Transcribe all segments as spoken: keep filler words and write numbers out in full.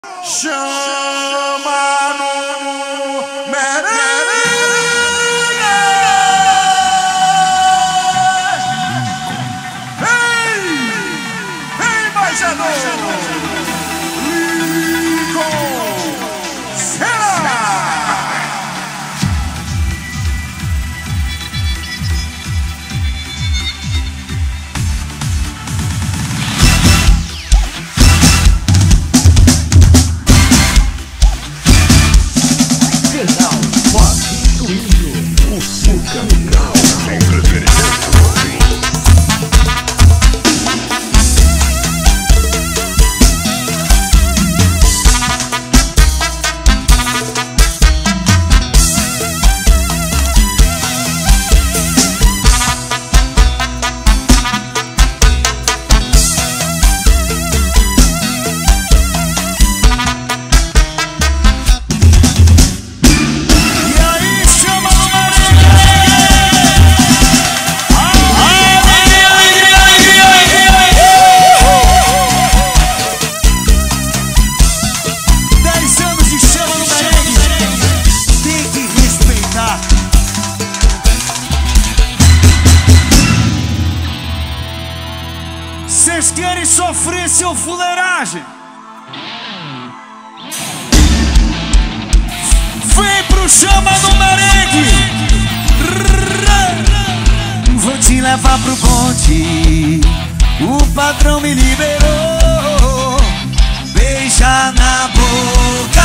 Chama no merengue. Vem, vem, baixador. Lincoln Serra. Vocês querem sofrer seu fuleiragem? Vem pro Chama no Merengue. Vou te levar pro bonde, o patrão me liberou. Beija na boca.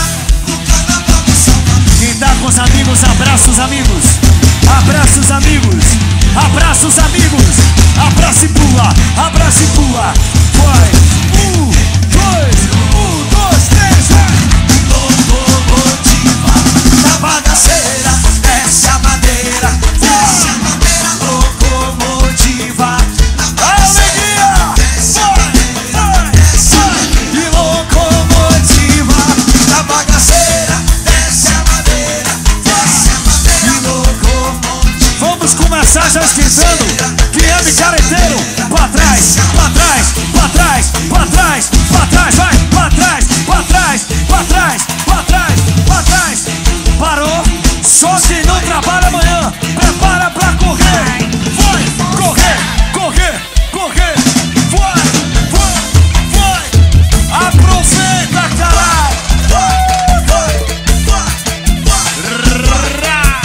Quem tá com os amigos, abraça os amigos. Abraça os amigos. Abraça os amigos. Abraça e pula. Abraça e pula. Vai. Um, dois, um, dois, três, vai. Locomotiva da bagaceira, desce a madeira, desce a madeira. Locomotiva da Alegria. desce a madeira, desce a madeira. E locomotiva da bagaceira, desce a madeira, desce a madeira. E locomotiva. Vamos começar já esquentando. Quem é micareteiro? Pra trás, pra trás, pra trás, pra trás, pra trás, vai, pra trás, pra trás, pra trás, pra trás, pra trás. Parou? Só quem não trabalha amanhã, prepara pra correr. Vai, correr, correr, correr. Vai, vai, vai. Aproveita, caralho. Vai, vai, vai, vai.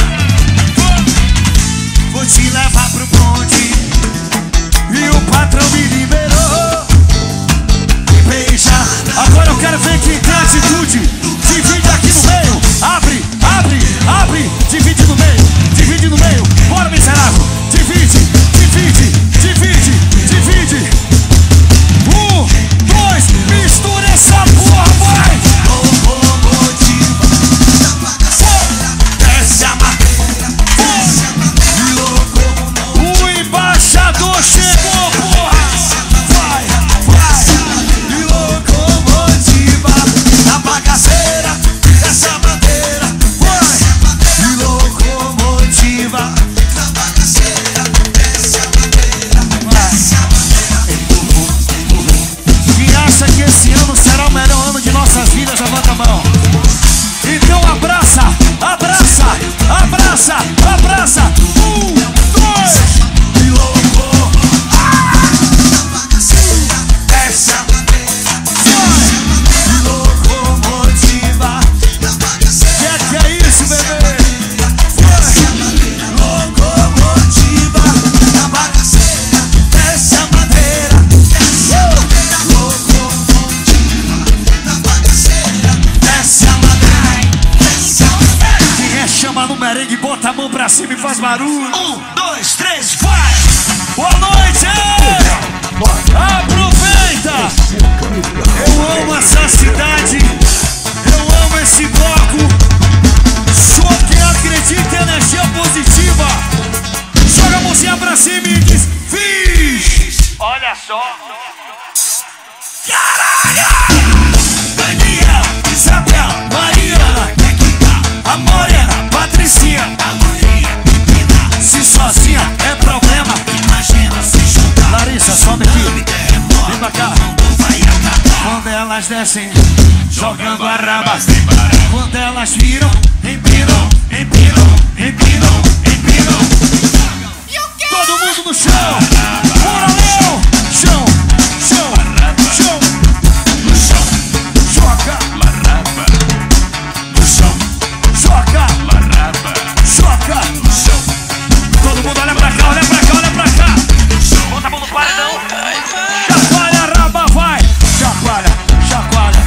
Vou te levar pro bonde e o patrão me liberou. Beija. Agora eu quero ver quem tem atitude. Divide aqui no meio. Abre, abre, abre. Divide no meio, divide no meio. Bora, miserável. Divide, divide, divide, divide. Um, dois, mistura essa porra, vai. Locomotiva da bagaceira, desce a madeira, desce a madeira. Locomotiva. O embaixador chegou, porra. Vai, vai. E locomotiva da bagaceira, desce a madeira, vai. E locomotiva da bagaceira, desce a madeira, desce a madeira. Quem acha que esse ano será o melhor ano de nossas vidas, levanta a mão. Então abraça, abraça, abraça, abraça. Um, dois. E loco, da bagaceira, desce a madeira, desce a madeira. E locomotiva da bagaceira. Que que é isso, bebê? Desce a madeira, locomotiva da bagaceira, desce a madeira, desce a madeira. Locomotiva da bagaceira, desce a madeira, desce a madeira. Quem é Chama no Merengue, bota a mão pra cima e faz barulho. Um, dois, três, vai! Boa noite! Aproveita! Eu amo essa cidade, eu amo esse bloco. Só quem acredita em energia positiva, joga a mãozinha pra cima e diz: fiz! Olha só. Daniel, Isabel, Mariana, a Morena, Patricinha, A loirinha, menina, se sozinha é problema. imagina se juntar. Larissa, sobe aqui. Terremoto, Vem pra cá. o mundo vai acabar. Quando elas descem jogando a raba sem parar. Quando elas viram, empinam, empinam, empinam, empinam. Todo mundo no chão. Bora, Léo. Chão, chão, chão. No chão, Joga, larraba. No chão, joga, larraba. joga. No chão, Todo mundo olha pra cá, olha pra cá, olha pra cá. Bota a mão no paredão. Chacoalha, raba, vai. Chacoalha, chacoalha.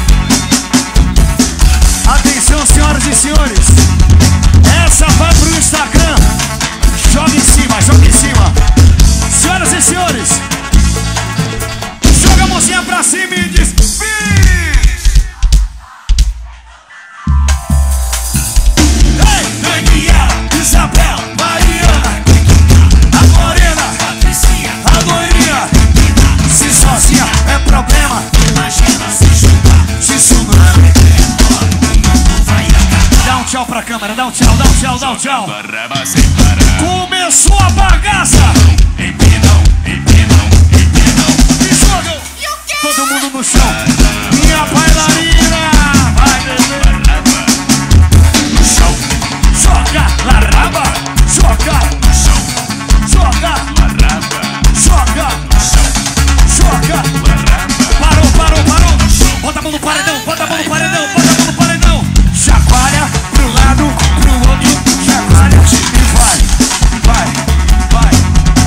Atenção, senhoras e senhores. Essa vai pro Instagram. Joga em cima, joga em cima. Senhoras e senhores, joga a mãozinha pra cima e diz: Fiz! Ei, Daniela, Isabel, Mariana, a Morena, Patricinha, a Loirinha. Se sozinha é problema, imagina se juntar. se tsunami. O mundo vai acabar. Dá um tchau pra câmera, dá um tchau, dá um tchau, dá um tchau. Larraba sem parar. Começou a bagaça. Empinam, empinam, empinam. E jogam. Todo mundo no chão. Minha bailarina. Vai, bebê. Larraba. No chão, Joga, larraba. Joga, no chão, joga, larraba. joga, No chão, joga. larraba. Parou, parou, parou. Bota a mão no paredão, bota a mão no paredão, bota a mão no paredão. Chacoalha pro lado, pro outro. Chacoalha e vai, vai, vai.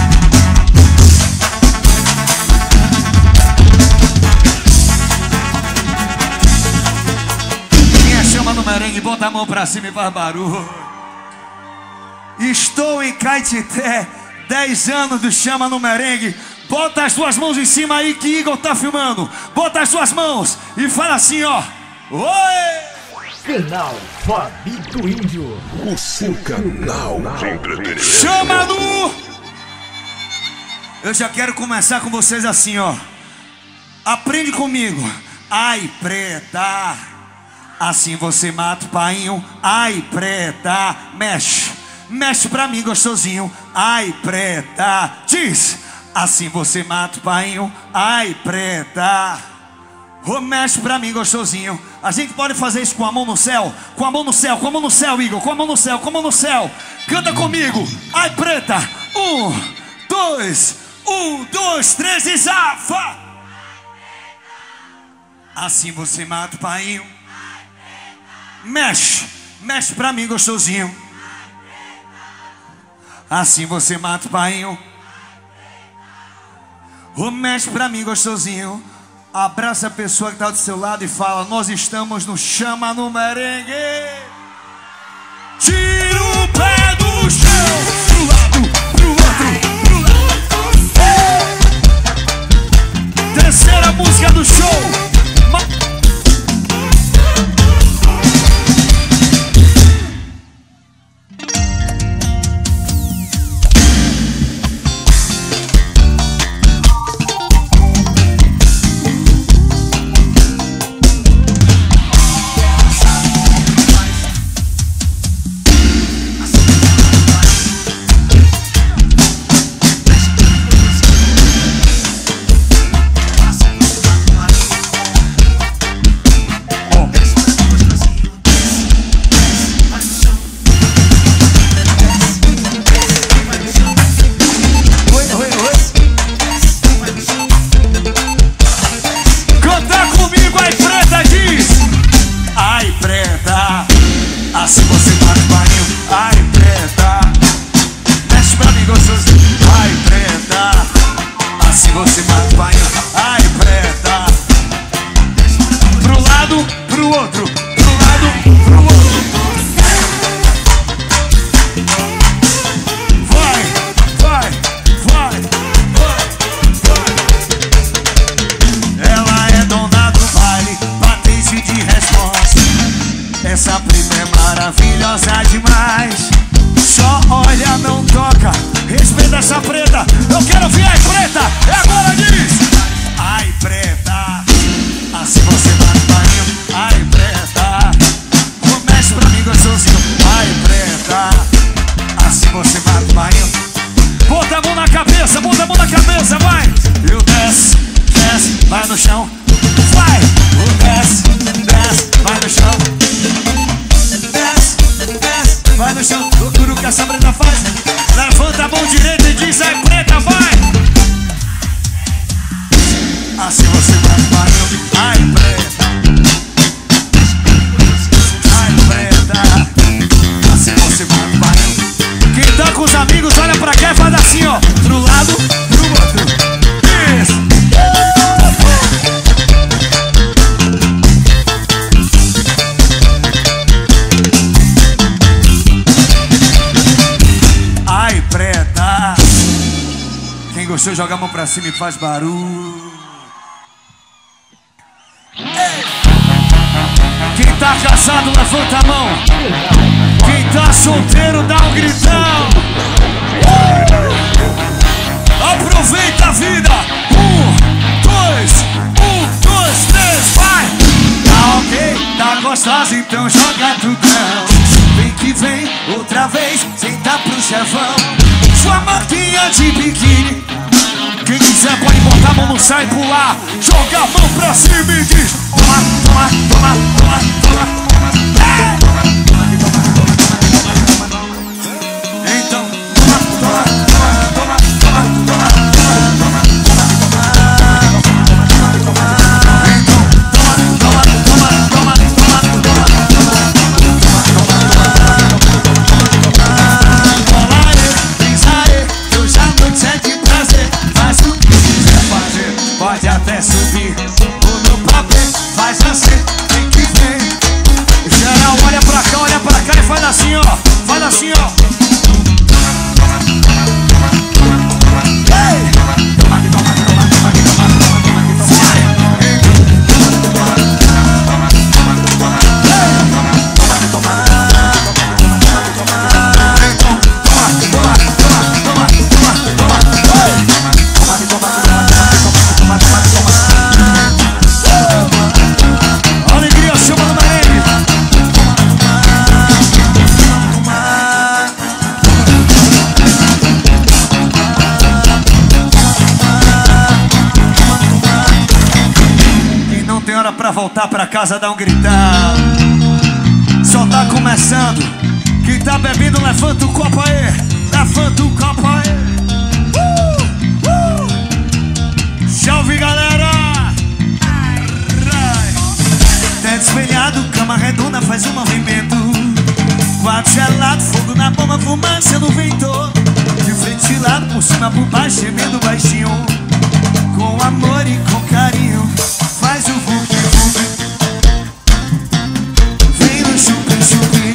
Quem chama no merengue, bota a mão pra cima e faz barulho. Estou em Caetité, dez anos do Chama no Merengue. Bota as suas mãos em cima aí que Igor tá filmando. Bota as suas mãos e fala assim, ó. Oi! Canal Fabito Índio. O seu canal de entretenimento. Chama no... Eu já quero começar com vocês assim, ó. Aprende comigo. Ai, preta. Assim você mata o painho. Ai, preta. Mexe. Mexe pra mim, gostosinho. Ai, preta. Diz. Assim você mata o painho. Ai, preta. Oh, mexe pra mim, gostosinho. A gente pode fazer isso com a mão no céu. Com a mão no céu, com a mão no céu, Igor. Com a mão no céu, com a mão no céu. Canta comigo. Ai, preta. Um, dois. Um, dois, três e zafa. Assim você mata o painho. Mexe. Mexe pra mim, gostosinho. Assim você mata o painho. Oh, mexe pra mim, gostosinho. Abraça a pessoa que tá do seu lado e fala: nós estamos no Chama no Merengue. Tira o pé do chão. Pro lado, pro outro, pro lado. Ei! Terceira música do show. Ma assim você mata o painho. Ai, preta. Mexe pra mim, gostosinho. Ai, preta. Assim você mata o painho. Ai, preta. Pro lado, pro outro. Pro lado, pro outro. Vai, vai, vai, vai, vai. Ela é dona do baile, patente de resposta. Essa prima é maravilhosa demais. Só olha, não toca. Respeita essa preta. Eu quero ouvir ai, preta. É agora, diz. Ai, preta. Assim você mata o painho. Ai, preta. você jogar a mão pra cima e faz barulho. Ei. Quem tá casado, levanta a mão. Quem tá solteiro, dá um gritão. uh. Aproveita a vida. Um, dois, um, dois, três, vai. Tá ok, tá gostosa, então joga tudão. Vem que vem, outra vez, senta pro chefão. Sua marquinha de biquíni. Quem quiser pode botar a mão no chão e pular. Joga a mão pra cima e diz: toma, toma, toma, toma, toma. É. Então, toma, toma, toma, toma, toma, toma, toma, pode até subir o meu papel, faz assim, vem que vem. Geral, olha pra cá, olha pra cá e faz assim, ó. Faz assim, ó. Ei! Pra voltar pra casa, dá um gritão. Só tá começando. Quem tá bebendo, levanta o copo aí. Levanta o copo aí. uh, uh. Salve, galera. Teto espelhado, cama redonda, faz um movimento. Quarto gelado, fogo na bomba, fumaça no vento. De frente e lado, por cima, por baixo, gemendo baixinho. Com amor e com carinho. Faz o vuki vuki. Vem no chupi chupi.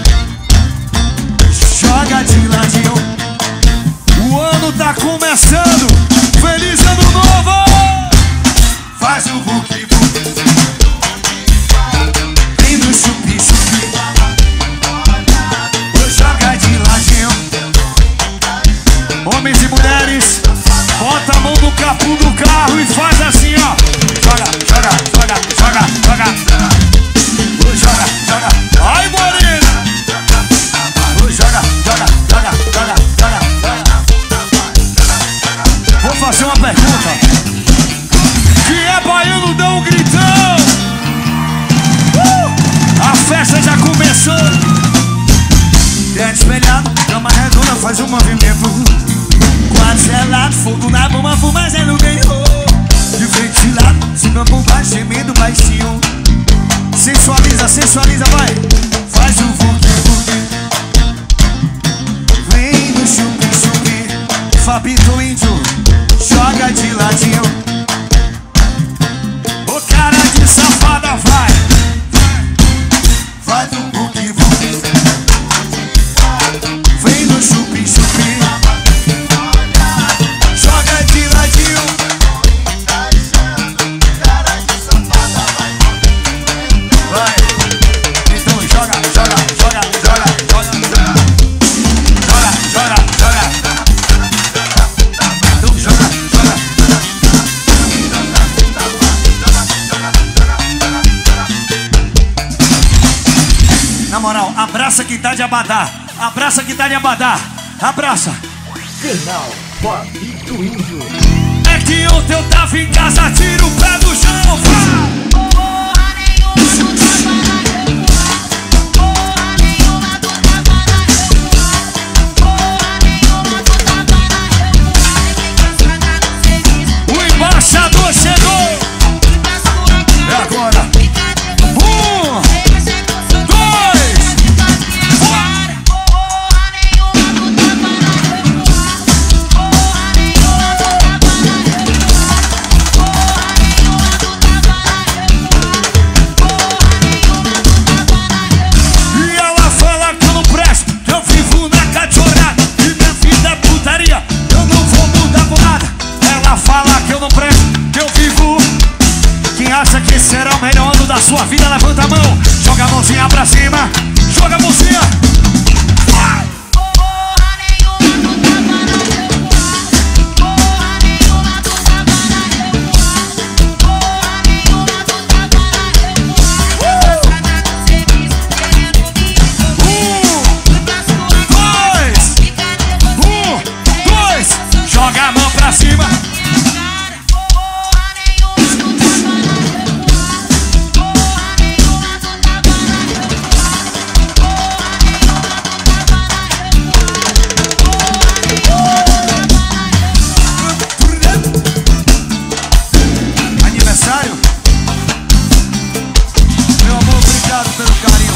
Joga de ladinho. O ano tá começando. Feliz ano novo. Faz o vuki vuki. Vem no chupi chupi. Joga de ladinho. Homens e mulheres, bota a mão no capô do carro e faz assim, ó. Joga, joga, joga, joga, joga. Joga, joga. Ai, morena. Joga, joga, joga, joga, joga. Vou fazer uma pergunta. Quem é baiano, dá um gritão. uh! A festa já começou. Teto espelhado, cama redonda, faz um movimento. Quarto gelado, fogo na bomba, fumaça no meio. De frente e lado, cima por baixo, gemendo baixinho. Sensualiza, sensualiza, vai. Faz o vuki vuki. Vem no chupi chupi. Fabito índio, joga de ladinho. O cara de safada vai. Faz o vuki vuki. Vem no chupi chupi. Joga de ladinho. Vai. Então joga, joga, joga, joga, joga. Joga, joga, joga. Então joga, joga. Na moral, abraça quem tá de abadá. Abraça quem tá de abadá. Abraça. Canal Fabito Índio. É que ontem eu tava em casa, tira o pé do chão, vai! Porra nenhuma, tu tava na revoada. Porra nenhuma, tu tava na revoada. Porra nenhuma, tu tava na revoada. Quem quer estragar no serviço? O embaixador chegou! É agora! Um, dois, Porra nenhuma, tu tava na revoada. Porra nenhuma, tu tava na revoada. Porra nenhuma, tu tava na revoada. Porra nenhuma, levanta a mão, joga a mãozinha pra cima, joga a mãozinha. Vai! Porra nenhuma, tu tava na revoada. Porra nenhuma, tu tava na revoada. Porra nenhuma, tu tava na revoada. Passada no serviço, querendo me Um, dois, joga a mão pra cima. Aniversário? Meu amor, obrigado pelo carinho.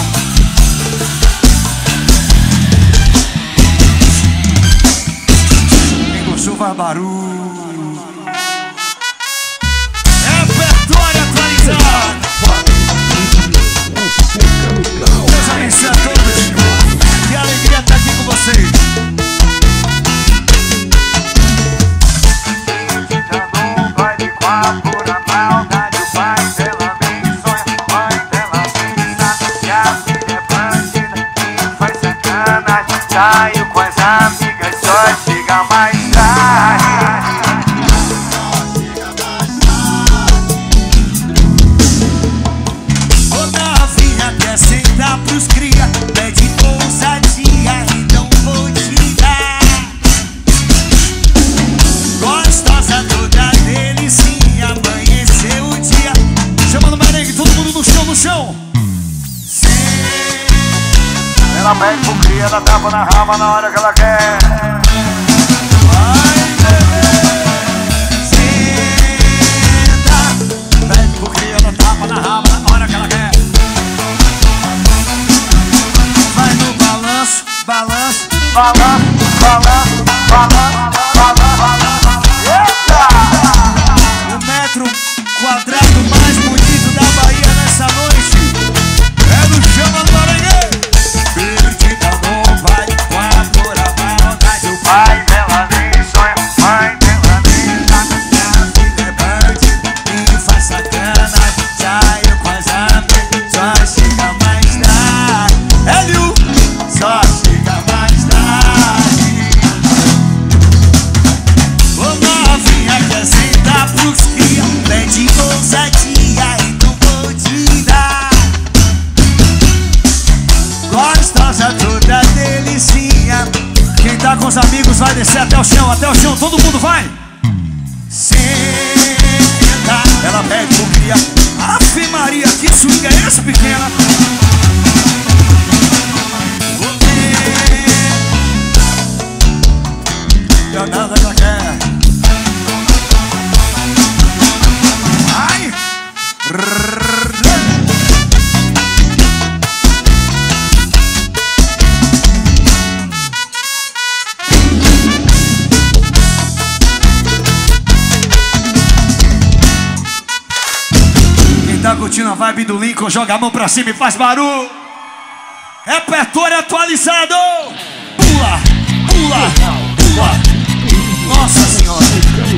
Quem gostou faz barulho. Repertório atualizado. Deus abençoe a todos. Que alegria estar aqui com vocês. Saio com as amigas, só chega mais tarde. Ô novinha, quer sentar pros cria, pede ousadia, então vou te dar. Gostosa toda delicinha, amanheceu o dia. Chamando o merengue, todo mundo no chão, no chão. Ela pede pro cria, ela tapa na rama na hora que ela quer. Vai, bebê, senta. Pede pro cria, ela tapa na rama na hora que ela quer. Vai no balanço, balanço, Balanço, balanço, balanço, balanço. Eita! o metro quadrado mais bonito da Bahia nessa noite é no Chama do Merengue. Perdida não vai, com a dor, a maldade, o Pai dela nem sonha, mãe dela nem sabe. Minha vida é bandida e faz sacanagem. Saiu com as amigas, só chega mais tarde. Hélio, só chega mais tarde. Ô novinha, quer sentar pros cria, pede ousadia, então vou te dar. Gostosa toda delicinha. Quem tá com os amigos vai descer até o chão, até o chão, todo mundo vai. Senta, ela pede pro cria. Ave Maria, que swing é esse, pequena? Danada ela quer. Ai! Quem tá curtindo a vibe do Lincoln, joga a mão pra cima e faz barulho. Repertório atualizado. Pula, pula, pula. Nossa Senhora.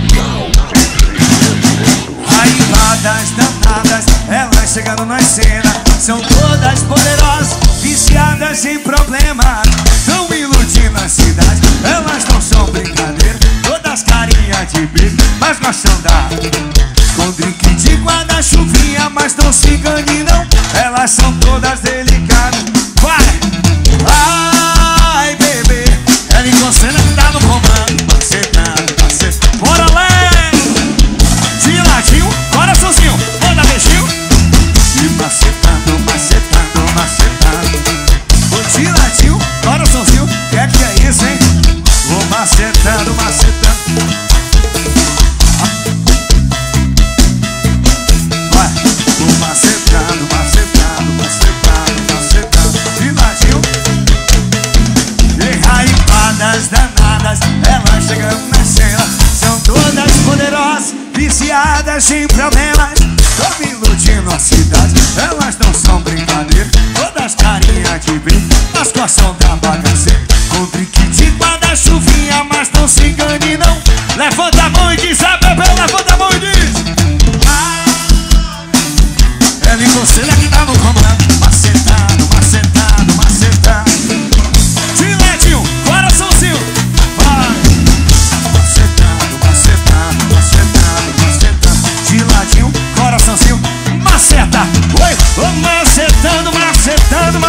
Raivadas danadas, elas chegando na cena. São todas poderosas, viciadas em problemas. Tão iludindo a cidade, elas não são brincadeira. Todas carinhas de bico, mas gostam da. Com drink de guarda-chuvinha, mas não se engane não. Elas são todas delicadas. Vai! Ai, bebê, ela em você não tá no comando. Macetando, macetando. Bora, Léo! De ladinho, coraçãozinho, manda beijinho. E macetando, macetando, macetando. O de ladinho, coraçãozinho, que é que é isso, hein? Vou macetando, macetando. Vai, vou macetando, macetando, macetando, macetando. De ladinho. E raivadas danadas, elas chegando na cena. São todas poderosas, viciadas em problemas. Tão iludindo a cidade, elas não são brincadeira. Todas carinhas de brinco, mas gostam da bagaceira. Com drink de guarda-chuvinha, mas não se engane não. Levanta a mão e diz, ah, bebê, levanta a mão e diz. Ah, ela e você é que tá no comando.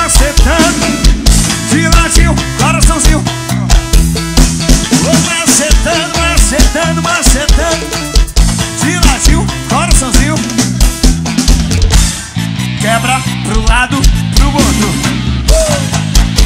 macetando, de ladinho, coraçãozinho. Vou macetando, macetando, macetando, de ladinho, coraçãozinho. Quebra pro lado, pro outro. uh!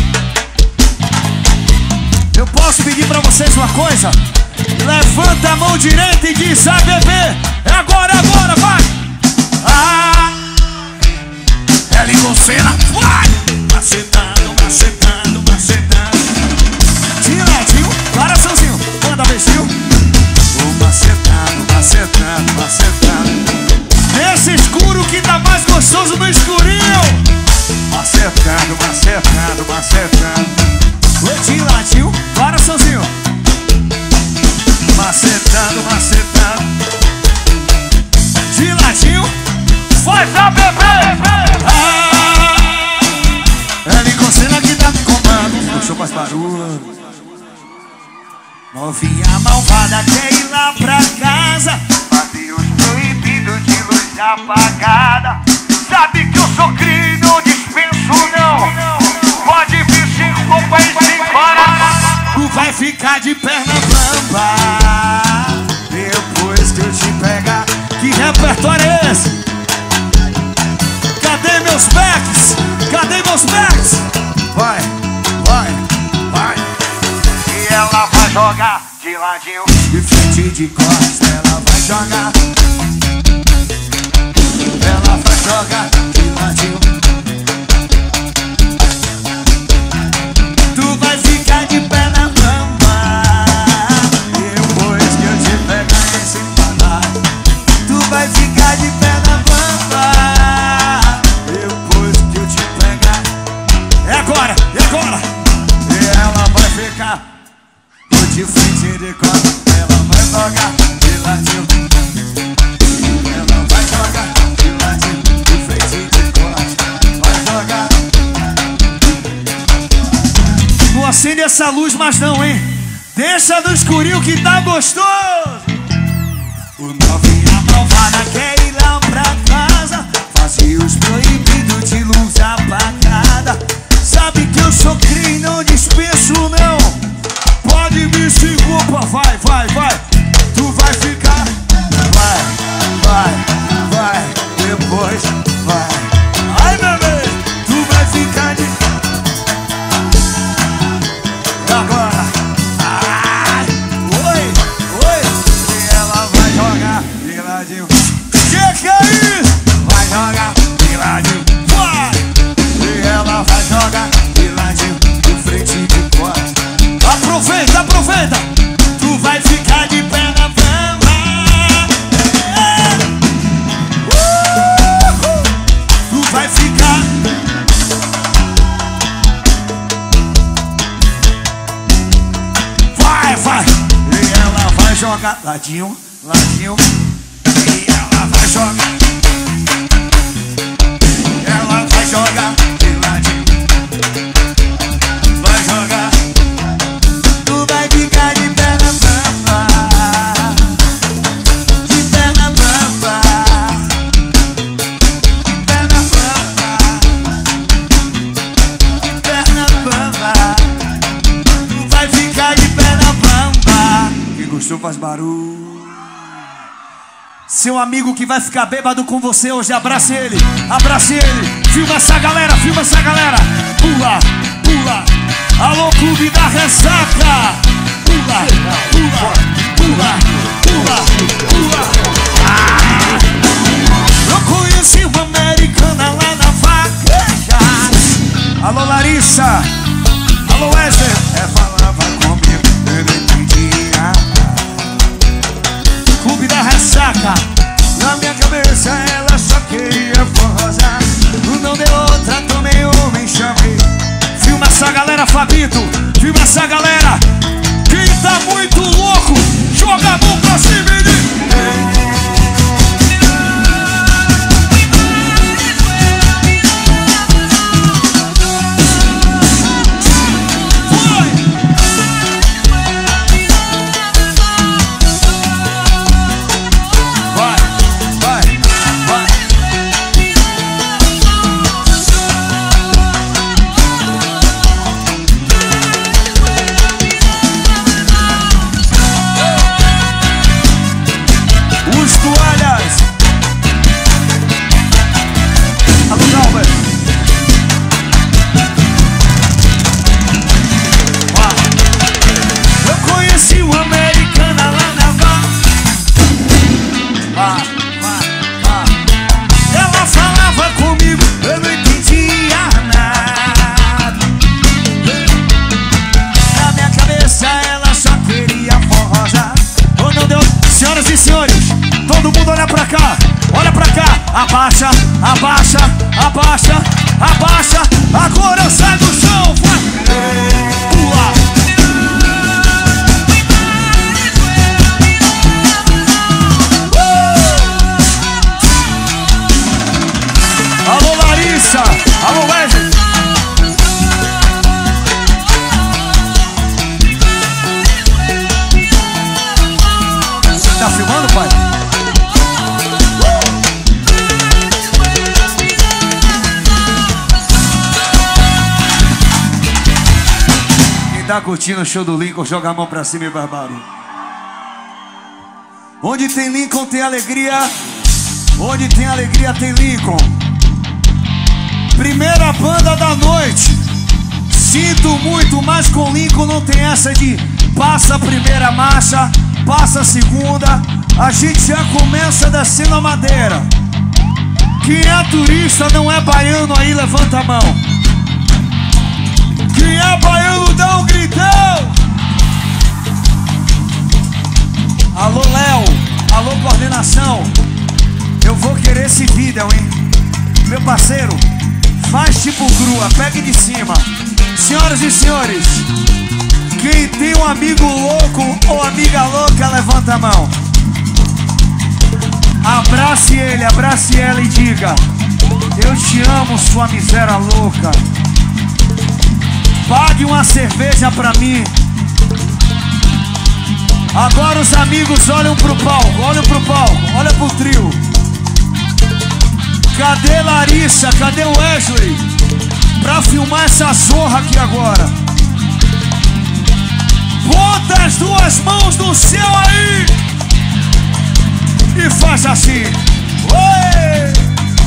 Eu posso pedir pra vocês uma coisa? Levanta a mão direita e diz: ah, bebê, é agora, é agora, vai! Ah, ela e você na vai! Macetando, macetando, macetando, de ladinho, coraçãozinho, manda beijinho. Vou macetando, macetando, macetando, nesse escuro que tá mais gostoso no escurinho. Macetando, macetando, macetando, de ladinho, coraçãozinho. Macetando, macetando, de ladinho, faz a bebê. Ah, ela encostando aqui tá no comando. Deixa eu mais barulho. Novinha malvada quer ir lá pra casa, fazer os proibidos de luz apagada. Sabe que eu sou crime, não dispenso não. Pode vir cinco roupas e cinco horas. Tu vai ficar de perna bamba depois que eu te pegar. Que repertório é esse? Cadê meus backs? Cadê meus backs? Vai, vai, vai. E ela vai jogar de ladinho, de frente, de costas. Ela vai jogar, ela vai jogar de ladinho. Tu vai ficar de pé na bamba depois que eu te pegar nesse panar. Tu vai ficar de pé na bamba depois que eu te pegar. É agora, é agora. E ela vai ficar de frente, de costas. Ela vai jogar de ladinho. Ela vai jogar de ladinho, de frente, de costas. Vai jogar. Não acende essa luz mais não, hein? Deixa no escurinho que tá gostoso. O novinha malvada quer ir lá pra casa, fazer os proibidos de luz apagada. Sabe que eu sou crime, não dispenso não. Pode me segurar, vai, vai, vai. Tu vai ficar, vai, vai, vai. Depois, vai. Ai, bebê, tu vai ficar de... Agora, ai, oi, oi. E ela vai jogar de ladinho. Que que é isso? Vai jogar de ladinho, vai. E ela vai jogar de ladinho, de frente e de costas. Aproveita, aproveita. Tu vai ficar de pé na bamba. É. Uh! Tu vai ficar. Vai, vai. E ela vai jogar ladinho, ladinho. E ela vai jogar. Ela vai jogar de ladinho. Vai jogar. Tu vai ficar de pé na bamba, de pé na bamba, de pé na bamba, de pé na bamba. Tu vai ficar de pé na bamba. Quem gostou faz barulho. Seu amigo que vai ficar bêbado com você hoje, abrace ele, abrace ele. Filma essa galera, filma essa galera. Pula, pula. Alô, clube da ressaca. Pula, pula, pula, pula, pula. Ah! Eu conheci uma americana lá na vaqueja. Alô, Larissa. Alô, Wesley. É, falava comigo, eu não entendia. Clube da ressaca. Na minha cabeça ela só queria forrosar. Não deu outra, tomei uma e chamei. Filma essa galera, Fabito. Filma essa galera. Quem tá muito louco, joga a mão pra cima e diz: vai, vai, vai. abaixa, abaixa, abaixa, abaixa. Agora eu saio do chão, vai. Pula. Alô Larissa, alô Wesley. Tá filmando, pai? Quem tá curtindo o show do Lincoln, joga a mão pra cima e barbaro. Onde tem Lincoln tem alegria. Onde tem alegria tem Lincoln. Primeira banda da noite. Sinto muito, mas com Lincoln não tem essa de passa a primeira marcha, passa a segunda. A gente já começa descendo a madeira. Quem é turista não é baiano aí, levanta a mão. Quem é baiano dá um gritão. Alô Léo, alô coordenação. Eu vou querer esse vídeo, hein? Meu parceiro, faz tipo grua, pegue de cima. Senhoras e senhores, quem tem um amigo louco ou amiga louca, levanta a mão. Abrace ele, abrace ela e diga: eu te amo, sua miséria louca. Pague uma cerveja pra mim. Agora os amigos olham pro palco, olham pro palco, olham pro trio. Cadê Larissa? Cadê o Wesley? Pra filmar essa zorra aqui agora. Bota as duas mãos no céu aí e faz assim. Oi!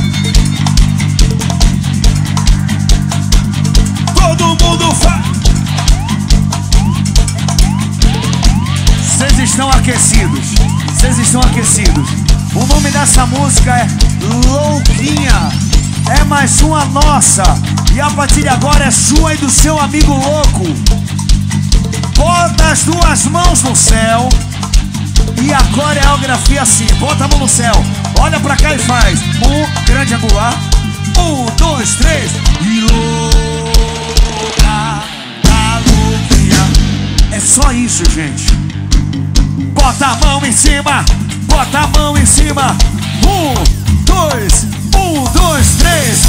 Todo mundo faz. Vocês estão aquecidos. Vocês estão aquecidos. O nome dessa música é Louquinha. É mais uma nossa. E a partir de agora é sua e do seu amigo louco. Bota as duas mãos no céu. E a coreografia assim. Bota a mão no céu. Olha pra cá e faz. Um grande angular. Um, dois, três. E louca, a louquinha. É só isso, gente. Bota a mão em cima. Bota a mão em cima. Um, dois, um, dois, três.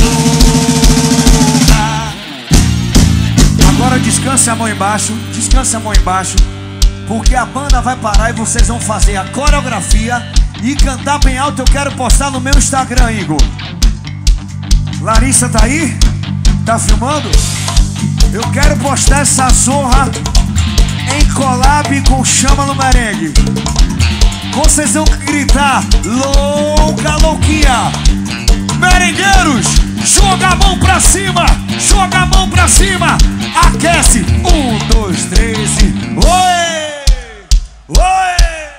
Louca. Agora descanse a mão embaixo. Descanse a mão embaixo. Porque a banda vai parar e vocês vão fazer a coreografia e cantar bem alto. Eu quero postar no meu Instagram, Igor. Larissa tá aí? Tá filmando? Eu quero postar essa zorra em collab com Chama no Merengue. Vocês vão gritar louca, louquinha. Merengueiros, joga a mão pra cima. Joga a mão pra cima. Aquece. Um, dois, três e... Oi! Oi!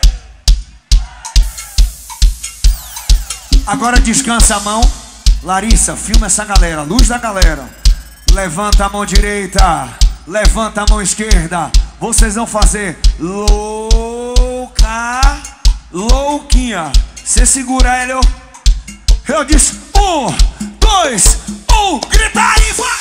Agora descansa a mão. Larissa, filma essa galera. Luz da galera. Levanta a mão direita. Levanta a mão esquerda. Vocês vão fazer louca, louquinha. Você segura ele, eu, eu disse um, dois, um, grita aí, vai!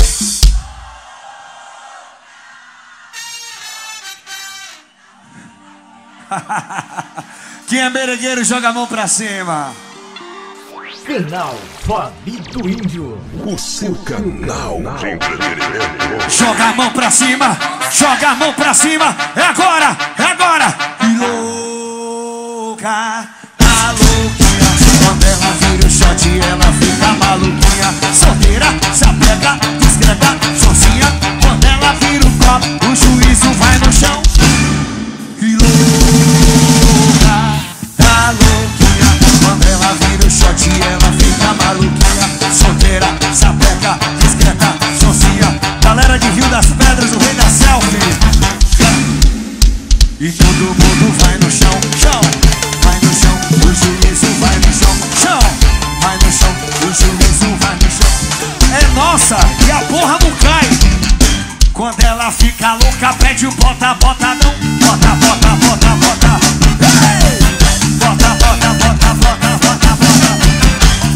Quem é merengueiro joga a mão pra cima. Canal Fabito Índio. O seu canal de entretenimento. Joga a mão pra cima. Joga a mão pra cima. É agora, é agora. E louca, a louquinha. Quando ela vira o shot, ela fica maluquinha. Solteira, se apega, discreta, sozinha. Quando ela vira o copo, o juízo vai no chão. E louca, a louquinha. Quando ela vira o shot, ela fica maluquinha. Solteira, sapeca, discreta, sozinha. Galera de Rio das Pedras, o rei da selfie. E todo mundo vai no chão, chão. Vai no chão, o juízo vai no chão, chão. Vai no chão, o juízo vai no chão. É nossa, e a porra não cai. Quando ela fica louca, pede o bota, bota não. Bota, bota, bota, bota. Hey! Bota, bota, bota, bota, bota, bota.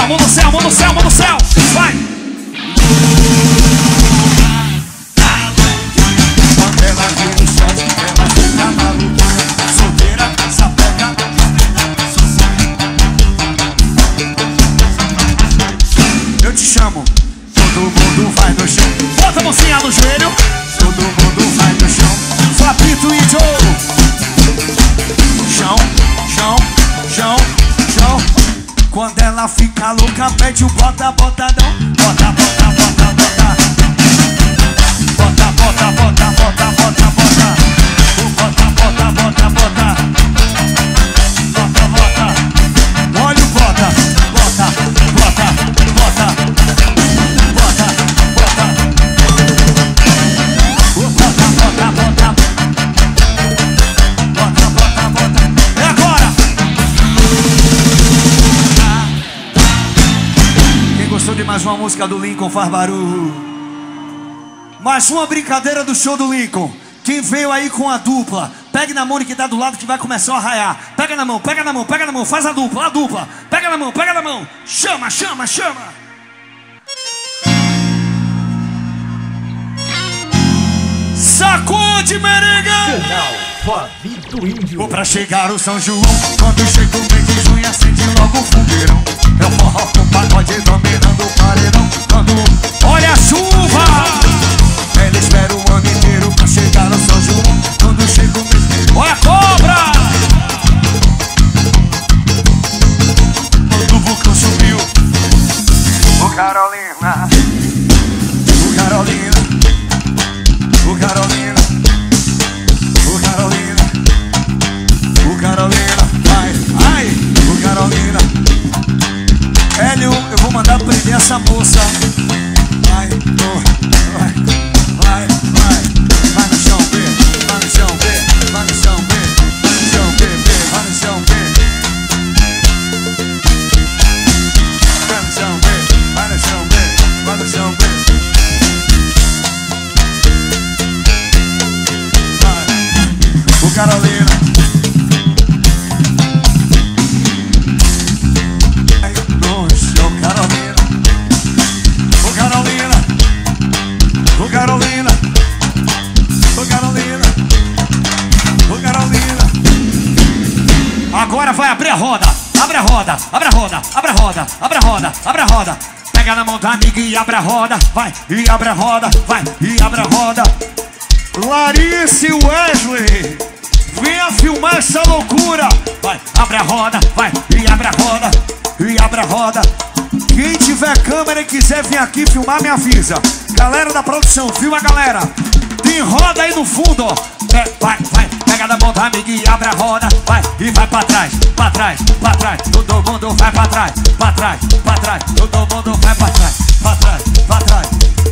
céu, mão no céu, mão no céu, mão no céu. Vai! Quando ela vê o sol, ela fica maluca. Solteira, sapeca. Eu te chamo. Todo mundo vai no chão. Bota a mãozinha no joelho. Todo mundo vai no chão. Fabito e Joe. Chão, chão, chão, chão. Quando ela fica louca, pede o bota, botadão. Bota, bota, bota, bota. Bota, bota, bota, bota, bota, bota. Bota, bota, bota, bota. Bota, bota. Olha o bota. Bota, bota, bota. Bota, bota. Bota, bota, bota. Bota, bota, bota. É agora. Quem gostou de mais uma música do Lincoln faz barulho. Mais uma brincadeira do show do Lincoln. Quem veio aí com a dupla, pegue na mão que tá do lado que vai começar a arraiar. Pega na mão, pega na mão, pega na mão, faz a dupla, a dupla. Pega na mão, pega na mão. Chama, chama, chama. Sacude, merenga. Canal Fabito Índio. Pra chegar o São João, quando chega o mês de junho, acende logo o fogueirão. É o forró com pagode dominando o paredão. Quando Olha a chuva. ela espera o ano inteiro pra chegar o São João, quando chega o mês de junho, Olha a cobra. quando o vulcão subiu. O Carolina, o Carolina, o Carolina, o Carolina, o Carolina, vai, ai, o Carolina. Hélio, eu vou mandar prender essa moça. Vai, oh, vai, vai, vai, vai no chão, B, vai no chão, B, vai no chão, B, vai no chão, B, B, vai no chão, B. Vai no chão, B, vai no chão, B, vai no chão, B. Vai, o Carolina. Ai, no chão, Carolina. O Carolina. O Carolina. O Carolina. O Carolina. Agora vai abrir a roda. Abre a roda, abre a roda, abre a roda, abre a roda, abre a roda. Pega na mão da amiga e abre a roda. Vai, e abre a roda, vai, e abre a roda. Larissa e Wesley, venha filmar essa loucura. Vai, abre a roda, vai, e abre a roda, e abre a roda. Quem tiver câmera e quiser vir aqui filmar, me avisa. Galera da produção, filma a galera. Tem roda aí no fundo, ó. É, vai, vai, pega na mão da amiga e abre a roda. Vai, e vai pra trás, pra trás, pra trás. Todo mundo vai pra trás, pra trás, pra trás. Todo mundo vai pra trás, pra trás, pra trás.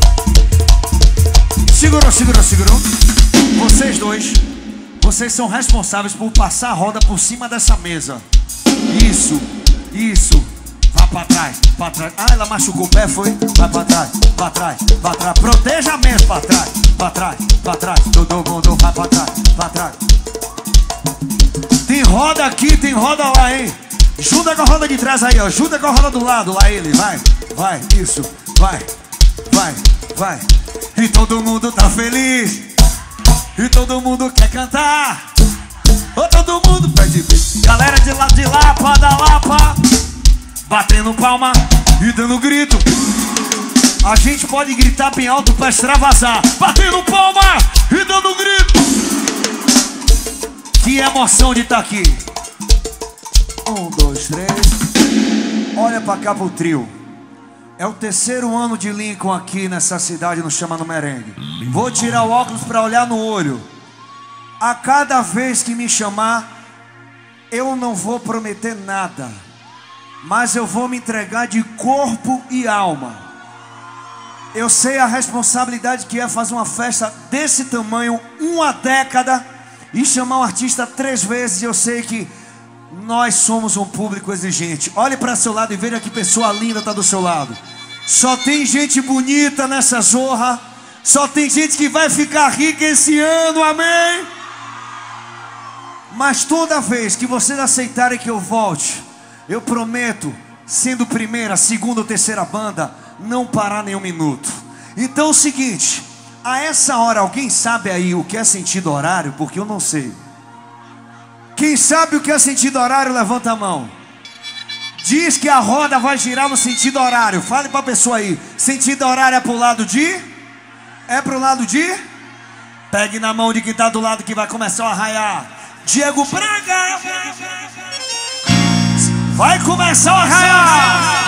Segurou, segurou, segurou. Vocês dois, vocês são responsáveis por passar a roda por cima dessa mesa. Isso, isso. Vá pra trás, pra trás. Ah, ela machucou o pé, foi? Vai pra trás, pra trás, pra trás. Proteja mesmo, pra trás, pra trás, pra trás. Todo mundo vai pra trás, pra trás. Tem roda aqui, tem roda lá, hein? Junta com a roda de trás aí, ó. Junta com a roda do lado, lá ele. Vai, vai, isso. Vai, vai, vai. E todo mundo tá feliz. E todo mundo quer cantar. Ô, todo mundo pede beijo. Galera de lá de Lapa, da Lapa, batendo palma E dando grito. A gente pode gritar bem alto pra extravasar. Batendo palma e dando grito. Que emoção de estar aqui. Um, dois, três. Olha pra cá pro trio. É o terceiro ano de Lincoln aqui nessa cidade, no Chama no Merengue. Vou tirar o óculos pra olhar no olho. A cada vez que me chamar, eu não vou prometer nada, mas eu vou me entregar de corpo e alma. Eu sei a responsabilidade que é fazer uma festa desse tamanho, uma década, e chamar um artista três vezes. Eu sei que nós somos um público exigente. Olhe para seu lado e veja que pessoa linda está do seu lado. Só tem gente bonita nessa zorra. Só tem gente que vai ficar rica esse ano, amém? Mas toda vez que vocês aceitarem que eu volte, eu prometo sendo primeira, segunda ou terceira banda, não parar nem um minuto. Então é o seguinte, a essa hora, alguém sabe aí o que é sentido horário? Porque eu não sei. Quem sabe o que é sentido horário, levanta a mão. Diz que a roda vai girar no sentido horário. Fale pra pessoa aí. Sentido horário é pro lado de? É pro lado de? Pegue na mão de quem tá do lado que vai começar a arraiar. Diego Braga! Vai começar a arraiar!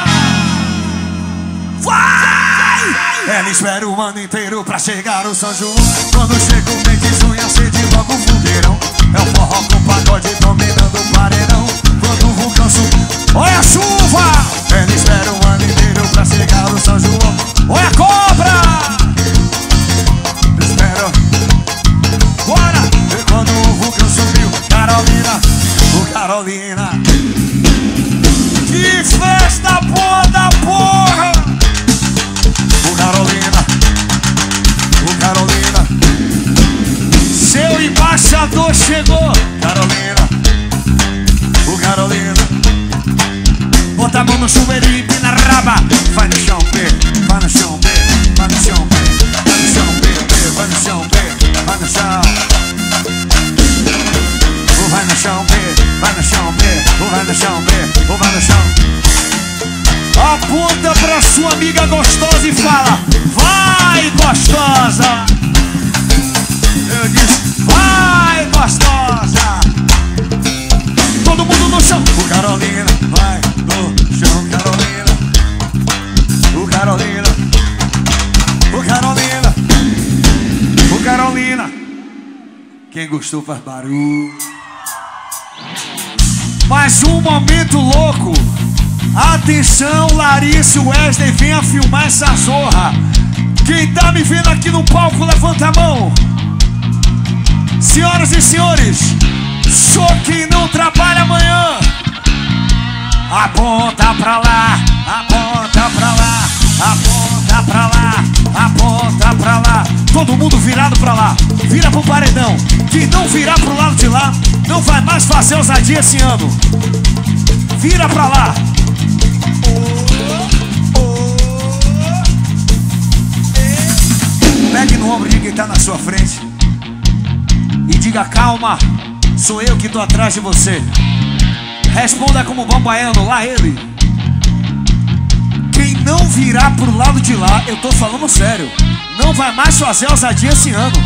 Vai! Ela espera o ano inteiro pra chegar o São João. Quando chega o mês de junho, acende logo o fogueirão. É o forró com pagode dominando o paredão. Quando o vulcão subir, olha a chuva! Ela espera o ano inteiro pra chegar o São João. Olha a cobra! Espera. Bora! E quando o vulcão subiu, Carolina, o Carolina. Que festa boa da porra! O Carolina, o Carolina. Seu embaixador chegou, Carolina, o Carolina. Bota a mão no chuveiro e empina a raba. Vai no chão, B, vai no chão, B, vai no chão, B, vai no chão, B, B, vai no chão, B, vai no chão. O vai no chão, B, vai no chão, B, o vai no chão, B, o vai no chão. Aponta pra sua amiga gostosa e fala: vai, gostosa! Eu disse: vai, gostosa! Todo mundo no chão. O Carolina, vai no chão, Carolina. O Carolina, o Carolina, o Carolina. Quem gostou faz barulho. Mais um momento louco. Atenção, Larissa e Wesley, venha filmar essa zorra. Quem tá me vendo aqui no palco, levanta a mão. Senhoras e senhores, só quem não trabalha amanhã, aponta pra lá, aponta pra lá, aponta pra lá, aponta pra lá. Todo mundo virado pra lá, vira pro paredão. Quem não virar pro lado de lá, não vai mais fazer ousadia esse ano. Vira pra lá. Pegue no ombro de quem tá na sua frente e diga: calma, sou eu que tô atrás de você. Responda como bom baiano, lá ele. Quem não virar pro lado de lá, eu tô falando sério, não vai mais fazer ousadia esse ano.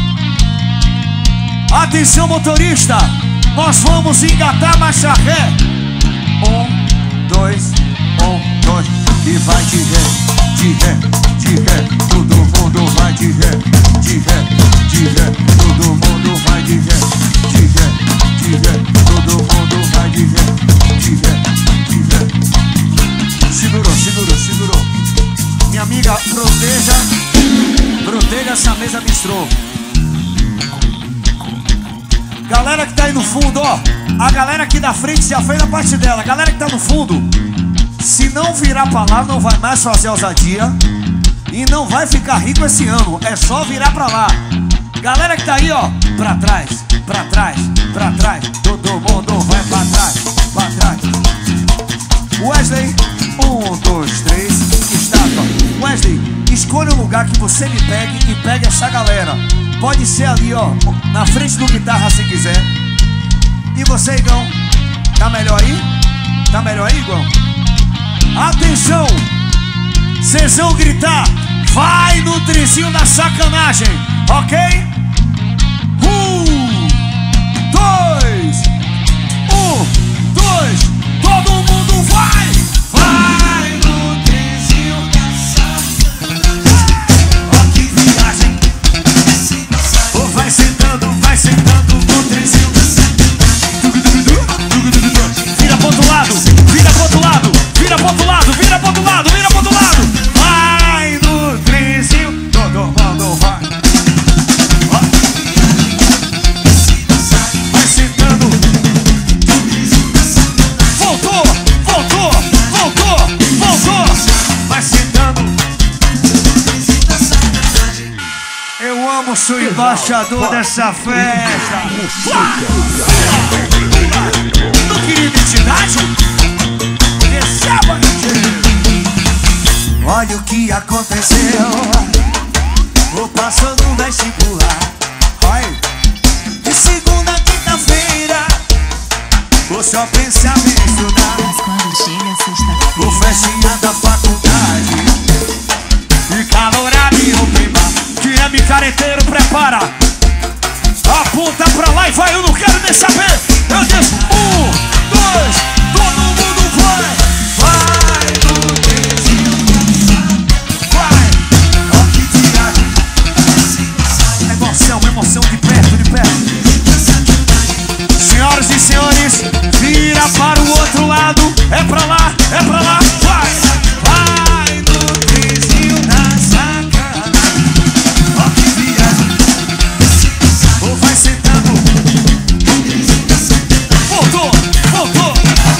Atenção, motorista, nós vamos engatar marcha ré. Um, dois, um, dois. E vai de ré, de ré, de ré. Todo mundo vai de ré, de ré, de ré. Todo mundo vai de ré, de ré, de ré. Todo mundo vai de ré, de ré, de ré. Segurou, segurou, segurou. Minha amiga, proteja, proteja essa mesa bistrô. Galera que tá aí no fundo, ó. A galera aqui da frente já fez a parte dela. A galera que tá no fundo, se não virar pra lá, não vai mais fazer ousadia e não vai ficar rico esse ano. É só virar pra lá. Galera que tá aí, ó, pra trás, pra trás, pra trás. Todo mundo vai pra trás, pra trás. Wesley, um, dois, três, estátua. Wesley, escolha um lugar que você me pegue e pegue essa galera. Pode ser ali, ó, na frente do guitarra se quiser. E você, Igão, tá melhor aí? Tá melhor aí, Igão? Atenção! Vocês vão gritar: vai no trizinho da sacanagem, ok? Um, dois, um, dois, todo mundo vai! Vai no trizinho da sacanagem. Ó que viagem! Vai sentando, vai sentando no trizinho da sacanagem. Vira pro outro lado, vira pro outro lado, vira pro outro lado, vira pro outro lado, vira pro outro lado. Vai no trizinho, todo mundo vai. Ó. Vai sentando. Voltou, voltou, voltou, voltou. Vai sentando. Eu amo, sou embaixador dessa festa. Não queria identidade? Receba! Olha o que aconteceu. Vou passou no vestibular. Olha, de segunda a quinta-feira vou só pensar em estudar. Mas quando chega sexta-feira, Vou festinha da faculdade e calorado e open bar. Quem é micareteiro, prepara. Aponta pra lá e vai, eu não quero nem saber. Eu disse um, dois, todo mundo vai. Vai no beijinho, vai. Ó que tiragem. Emoção, emoção de perto, de perto. Senhoras e senhores, vira para o outro lado. É pra lá, é pra lá, vai. Vai no beijinho da sacanagem. Ó que viagem. Ou vai sentando. Voltou, voltou.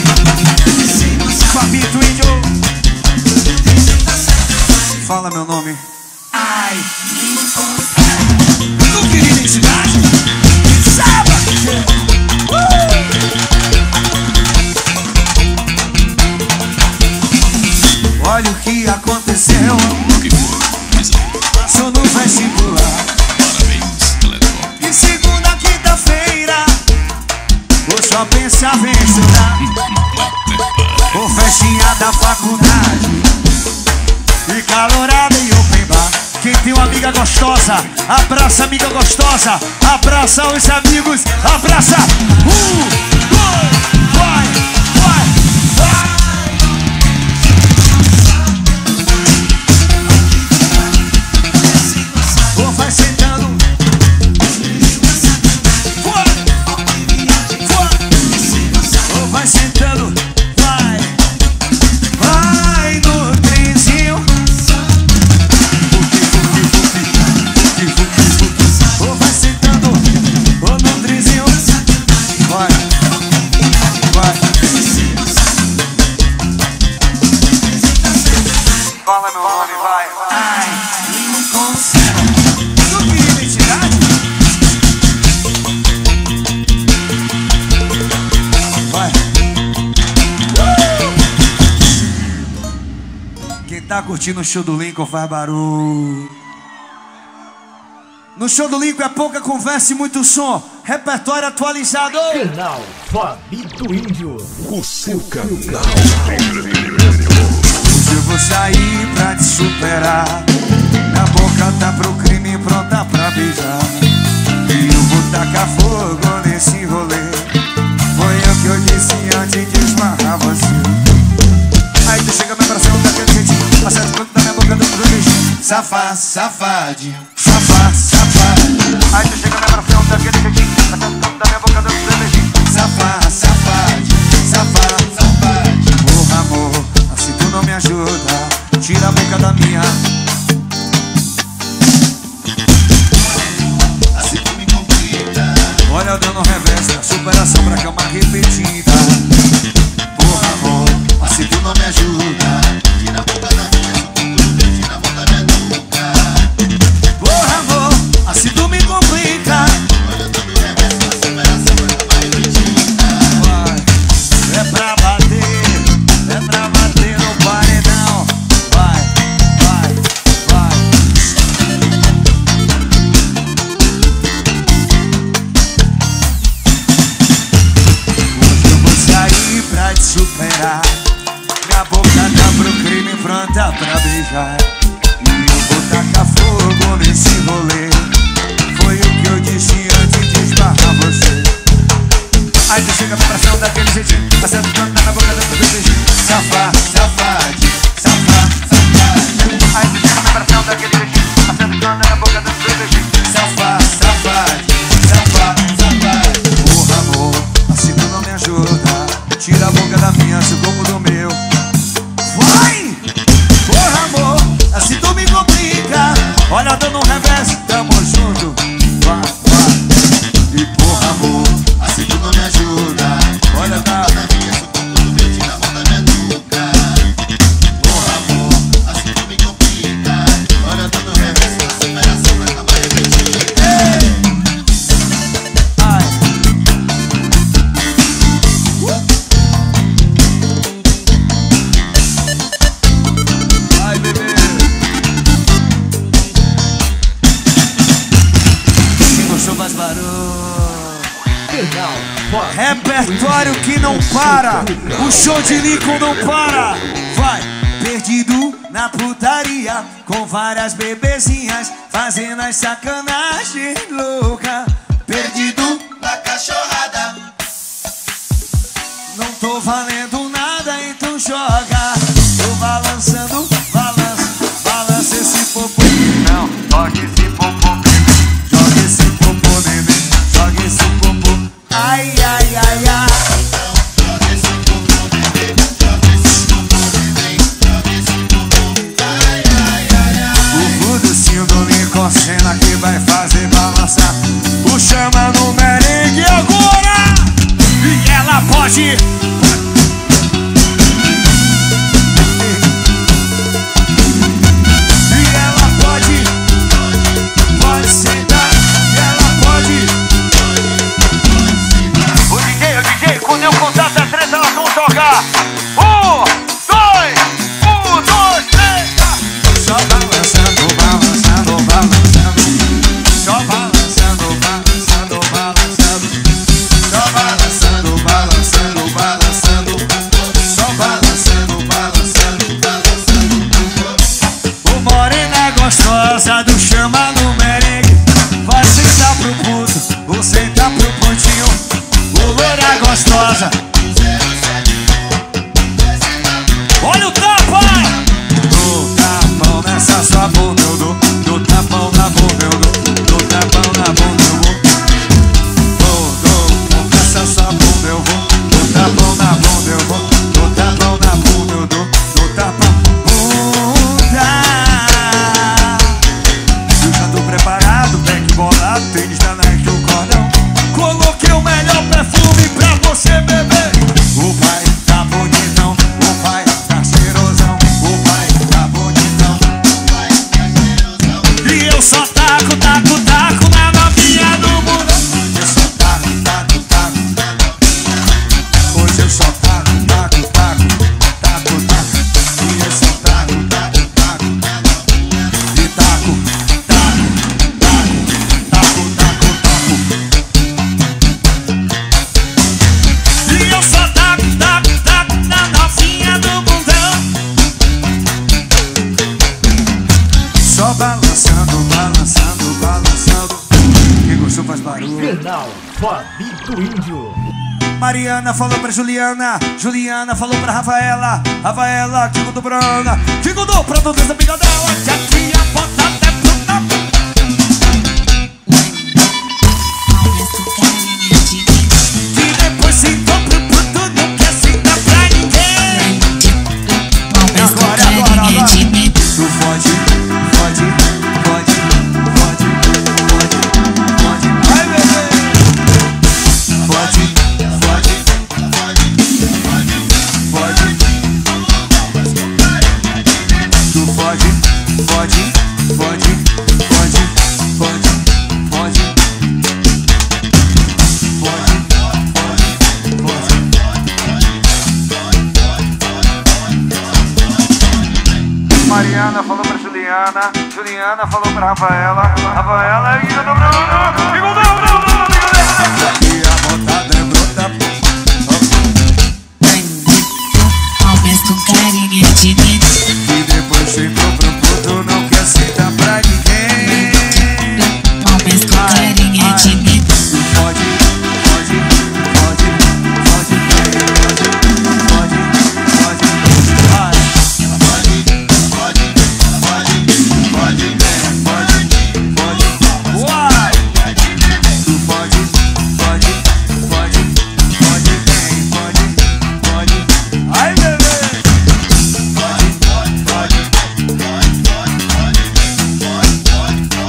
Fabito Índio. Fala meu nome. Ai, não queria identidade. Saba. Uh! Olha o que aconteceu. O que foi? Passou no vestibular. Parabéns, Teletop. De segunda a quinta-feira vou só pensar em estudar. Vou festinha da faculdade e calorada e open bar. Quem tem uma amiga gostosa, abraça a amiga gostosa. Abraça os amigos, abraça. Um, dois, vai, vai, vai. Ou vai sentando. Vai, vai. Ou vai sentando. Vai, vai no trenzinho. Ou vai sentando. Ou no trenzinho. Vai, vai. Fala meu nome, vai. Ai, não consigo. Não queria identidade? Vai. Quem tá curtindo o show do Lincoln faz barulho. No show do Lincoln é pouca conversa e muito som. Repertório atualizado. Canal Fabito Índio. O seu canal de entretenimento. Hoje eu vou sair pra te superar. Na boca tá pro crime, pronta pra beijar. E eu vou tacar fogo nesse rolê. Foi o que eu disse antes de esmarrar você. Aí tu chega me abraçando daquele jeitinho. Acerta o canto da minha boca dando um beijinho. Safado, safadinho. Safado, safadinho. Aí tu chega me abraçando daquele jeitinho. Acerta o canto da minha boca dando um beijinho. Safado, safadinho. Safado, safadinho. Porra amor, assim tu não me ajuda. Tira a boca da minha. Assim tu me complica. Olha dando um revés na superação pra cama repetida. Porra amor, assim tu não me ajuda. Tira a boca da minha. Tira a boca da minha nuca. Porra amor, assim tu me complica. Olha dando um revés na superação pra cama repetida. Vai, é pra bater. É pra bater no paredão. Vai, vai, vai. Hoje eu vou sair pra te superar. Minha boca tá pro crime, pronta pra beijar. E eu vou tacar fogo nesse rolê. Foi o que eu disse antes de esbarrar você. Aí tu chega me abraçando daquele jeitinho. Acerta o canto na boca dando um beijinho. Safado, safadinho. Safado, safadinho. Aí tu chega me abraçando daquele jeitinho. Acerta o canto na boca dando um beijinho. Safado, safadinho. Safado, safadinho. Porra amor, assim tu não me ajuda. Tira a boca da minha, se o corpo do meu. Vai! Porra amor, assim tu me complica. Olha dando um revés, tamo junto. Vai, vai. E porra amor, assim tu não me ajuda. Olha tá. Porra amor, assim tu me complica. Repertório que não para, o show de Lincoln não para. Vai, perdido na putaria, com várias bebezinhas, fazendo as sacanagem louca. Perdido Na cachorrada, não tô valendo nada, então joga. Tô balançando, balança, balança esse popô. Não, toque esse popô, bebê. Joga esse popô, bebê. Joga esse popô. Ai, ai, ai, ai. joga esse popô, bebê. Joga esse popô, bebê. Joga esse popô. Ai, ai, ai, ai. O Vuducinho do Lincoln Senna que vai fazer balançar. O chama no merengue agora. E ela pode. E ela pode. Pode sentar. E ela pode. O D J, o D J, quando eu contar essa treta, elas vão tocar. Um, dois, um, dois, três. Só balançando, balançando, balançando. Só balançando, balançando, balançando. Só balançando, balançando, balançando. Só balançando, balançando, balançando. O morena gostosa do chama no merengue. Vai sentar pro puto, ou sentar pro pontinho. O loira gostosa. Olha o tapa! Do tapão nessa sua bunda eu dou. Do tapão na bunda eu dou. Do tapão na bunda eu vou. Dou, dou, nessa sua bunda eu vou. Do tapão na bunda eu vou. Do tapão na bunda eu dou. Do tapão bunda. Eu já tô preparado, back bolado, tênis da Nike do cordão. Coloquei o melhor perfume pra você beber. O pai tá bonitão, o pai tá cheirosão. O pai tá bonitão. E eu só taco, taco, taco na novinha do mundo. Eu só taco, taco, taco. Hoje eu só taco, taco, taco. Taco, taco. E eu só taco, taco, taco. E taco, taco, taco, taco, taco, taco. E eu só taco, taco, taco na novinha do bundão. Só balançando, balançando, balançando. Quem gostou faz barulho. Final Fabito Índio. Mariana falou pra Juliana, Juliana falou pra Rafaela, Rafaela que contou pra Ana, que contou pra todas as amigas dela, que aqui a bota até pronta. Que depois sentou pro puto, não quer sentar pra ninguém. Agora, agora, agora. Tu fode, fode, fode, fode, fode, fode. Vai, bebê. Fode, fode, fode, fode, fode. Tu fode, fode, fode, fode, fode, fode. Mariana falou pra Juliana, Juliana falou pra Rafaela, Rafaela e eu não, não, não, não, não, não, não, e a botada é bruta. E depois sentou pro puto, não quer sentar pra ninguém. Pode, pode, pode, pode, pode, pode, pode, vai. Pode, pode, pode, pode, pode, pode, vai. Tu pode, pode, pode, pode, vem, pode, pode. Ai, bebê. Pode, pode, pode, pode, pode, pode, pode, pode,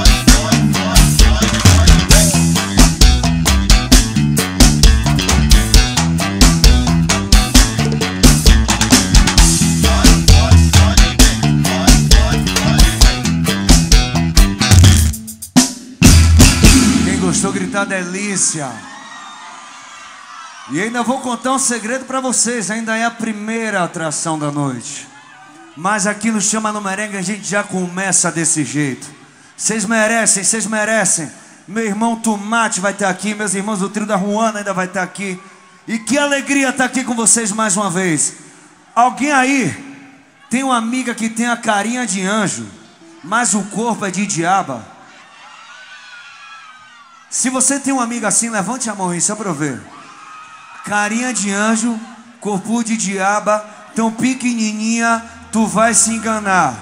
Quem gostou, gritar delícia. E ainda vou contar um segredo pra vocês. Ainda é a primeira atração da noite. Mas aqui no Chama no Merengue a gente já começa desse jeito. Vocês merecem, vocês merecem. Meu irmão Tomate vai estar aqui, meus irmãos do trio da Ruana ainda vai estar aqui. E que alegria estar aqui com vocês mais uma vez. Alguém aí tem uma amiga que tem a carinha de anjo, mas o corpo é de diaba? Se você tem uma amiga assim, levante a mão aí, só pra eu ver. Carinha de anjo, corpo de diaba, tão pequenininha, tu vai se enganar.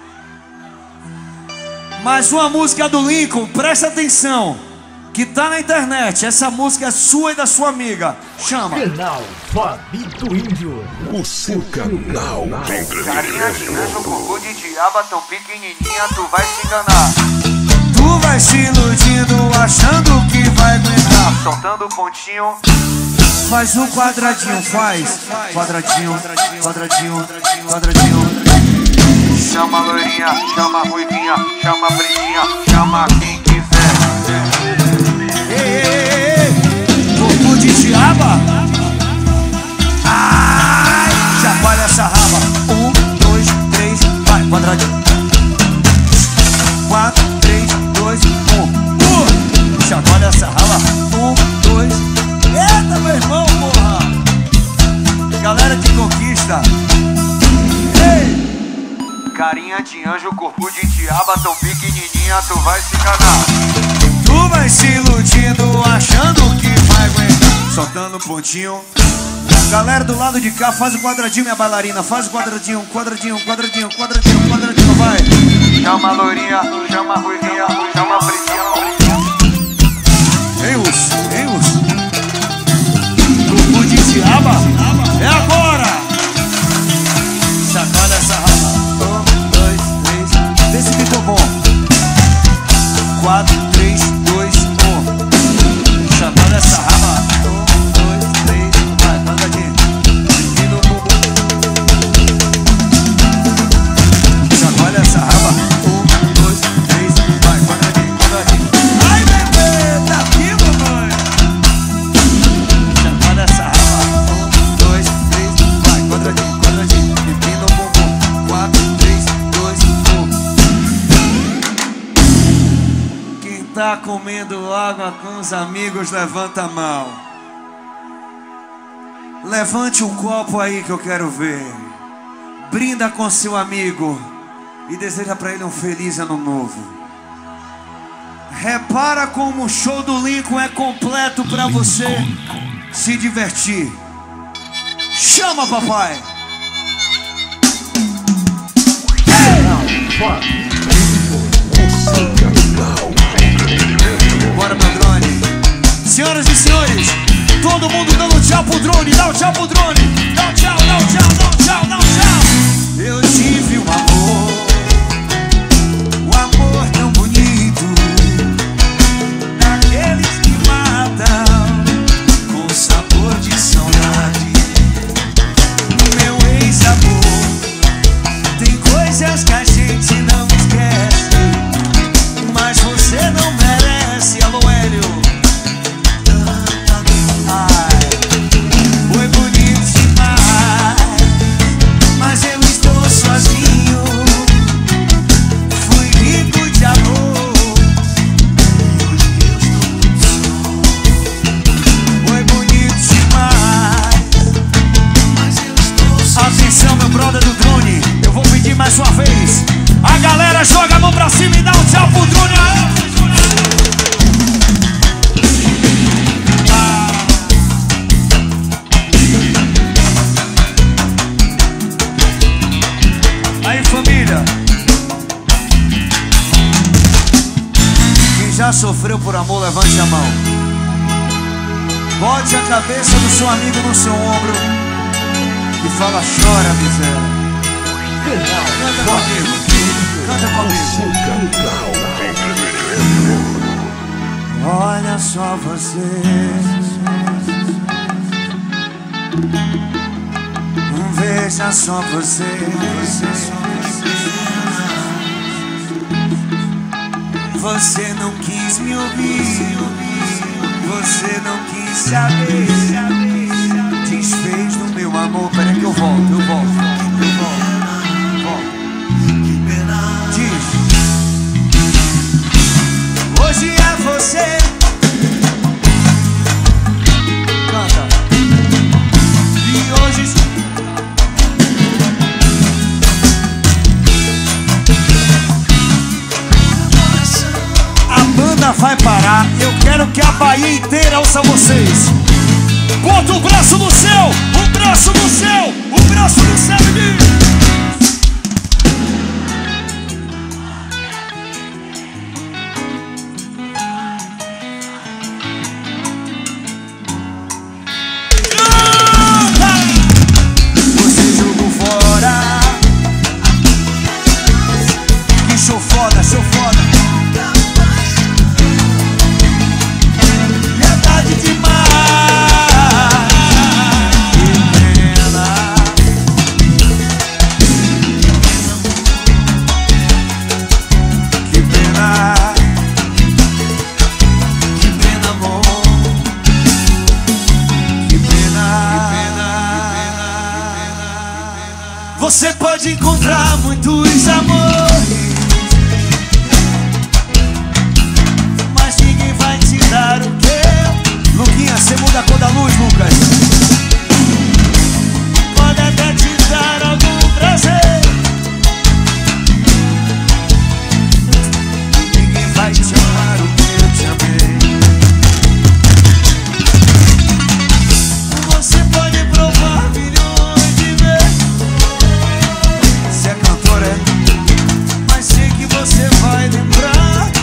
Mais uma música do Lincoln, presta atenção, que tá na internet. Essa música é sua e da sua amiga. Chama. Canal Fabito Índio. O seu canal de Carinha de entretenimento. anjo, corpo de diaba, tão pequenininha, tu vai se enganar. Tu vai se iludindo, achando que vai aguentar. Soltando o pontinho, faz um quadradinho, faz. Quadradinho, quadradinho, quadradinho. Chama a loirinha, chama a ruivinha, chama a pretinha, chama quem quiser. Ei, ei, ei, corpo de diaba. Ai, chacoalha essa raba. Um, dois, três, vai, quadradinho. Quatro, três, dois, um. Uh, chacoalha essa raba. Um, dois. Eita, meu irmão, porra. Galera que conquista. Ei. Carinha de anjo, corpo de diaba, tão pequenininha, tu vai se enganar. Tu vai se iludindo, achando que vai aguentar. Soltando pontinho. Galera do lado de cá, faz o quadradinho, minha bailarina. Faz o quadradinho, quadradinho, quadradinho, quadradinho, quadradinho, vai. Chama a lourinha, chama a ruivinha, chama a pretinha. Ei, urso, ei, urso. Corpo de diaba, é agora. Chacoalha essa raba. Um, dois, três. Vê se ficou bom. Quatro, três, dois, um. Chacoalha essa raba. Um, dois, três. Vai, quadradinho. E no bumbum. Chacoalha essa raba. Um, dois, três. Vai, quadradinho, quadradinho. Ai, bebê, tá aqui, mamãe. Chacoalha essa raba. Um, dois, três. Vai, quadradinho, quadradinho. E no bumbum. Quatro, três, dois, um. Quem tá comendo água com os amigos, levanta a mão. Levante um copo aí que eu quero ver. Brinda com seu amigo e deseja pra ele um feliz ano novo. Repara como o show do Lincoln é completo pra você se divertir. Chama, papai. Bora, meu drone. Senhoras e senhores, todo mundo dando tchau pro drone. Dá um tchau pro drone. Dá um tchau, dá um tchau, dá um tchau, dá um tchau. Eu tive um amor, um amor tão bonito, daqueles que matam com sabor de saudade. Meu ex-amor, tem coisas que a gente não esquece, mas você não merece. Alô, Hélio. Ai, foi bonito demais, mas eu estou sozinho. Fui rico de amor, hoje eu estou só. Foi bonito demais, mas eu estou sozinho. Atenção, meu brother do drone, eu vou pedir mais uma vez. A galera joga a mão pra cima e dá um tchau pro drone. Ah. Aí, família, quem já sofreu por amor, levante a mão. Bote a cabeça do seu amigo no seu ombro e fala: chora, miséria. Canta comigo, canta comigo. Canal de entretenimento. Olha só você, veja só você, você não quis me ouvir, você não quis saber, desfez do meu amor. Peraí que eu volto, eu volto, eu volto, volto. Diz. Hoje é você banda vai parar. Eu quero que a Bahia inteira ouça vocês. Bota o braço no céu, o braço no céu, o braço no céu, menino. Sou foda, sou foda. Verdade demais. Que pena. Que pena. Que pena, amor. Que pena. Você pode encontrar muitos amores, dar o quê? Luquinha, você muda a cor da luz, Lucas. Pode até te dar algum prazer, ninguém vai te amar o que eu te amei. Você pode provar milhões de vezes. Você é cantora, é? Mas sei que você vai lembrar.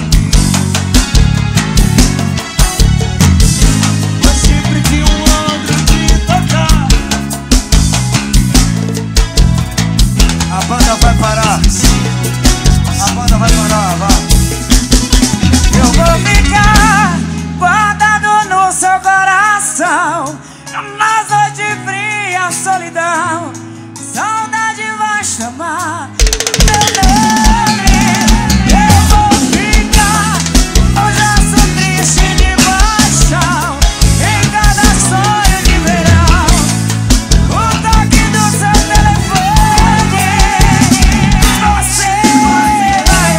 A banda vai parar. A banda vai parar, vai. Eu vou ficar guardado no seu coração, nas noites frias, solidão. Saudade vai chamar meu nome. Eu vou ficar, hoje eu sou triste de paixão. Em cada sonho de verão, o toque do seu telefone, você vai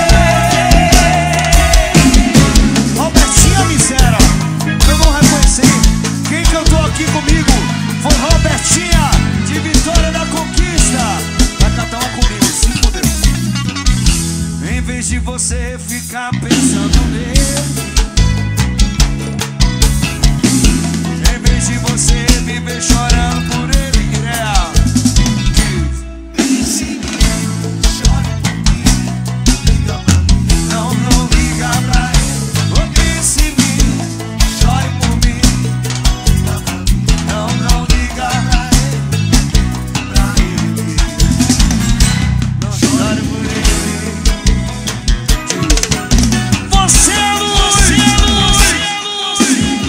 ver. Robertinha Misera, eu vou reconhecer. Quem cantou aqui comigo foi Robertinha, de Vitória da Conquista. Vai cantar uma comigo, se fudeu. Em vez de você ficar pensando nele, em vez de você viver chorando por ele, Guilherme, pense em mim, chore por mim, liga pra mim. Não, não liga pra ele. Ou pense em mim, chore por mim, liga pra mim. Não, não liga pra ele, pra ele. Não chore por ele. Você é luz, você é luz.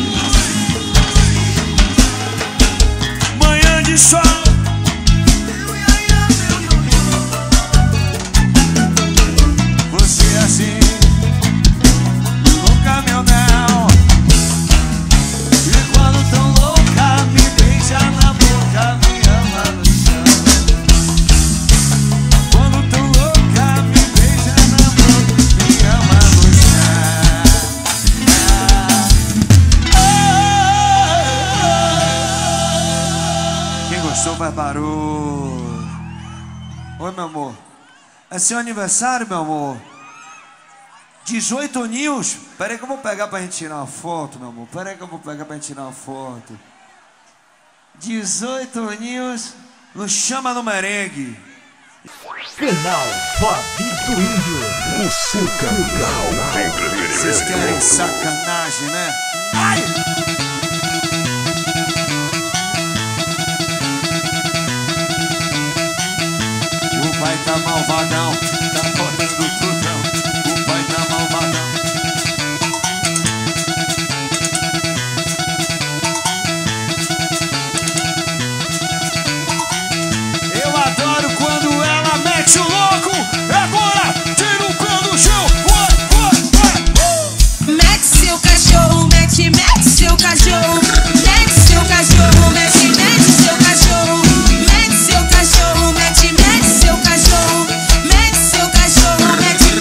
Manhã de sol, você é assim, no caminhão. E quando tão louca, me beija na boca, me ama no chão. Quando tão louca, me beija na boca, me ama no chão. Quem gostou faz barulho. Oi, meu amor. É seu aniversário, meu amor? dezoito aninhos? Pera aí que eu vou pegar pra gente tirar uma foto, meu amor. Pera aí que eu vou pegar pra gente tirar uma foto. dezoito aninhos, nos chama no merengue. Canal Fabito Índio. O canal de entretenimento. Vocês querem sacanagem, né? Ai! O pai tá malvadão, tá botando tudão. O pai tá malvadão. Eu adoro quando ela mete o louco. Agora, tira o pé do chão. Vai, vai, vai. Mete seu cachorro, mete, mete seu cachorro. Mete seu cachorro, mete, mete seu cachorro. Mete seu cachorro, mete, mete seu cachorro. Mete seu cachorro, mete,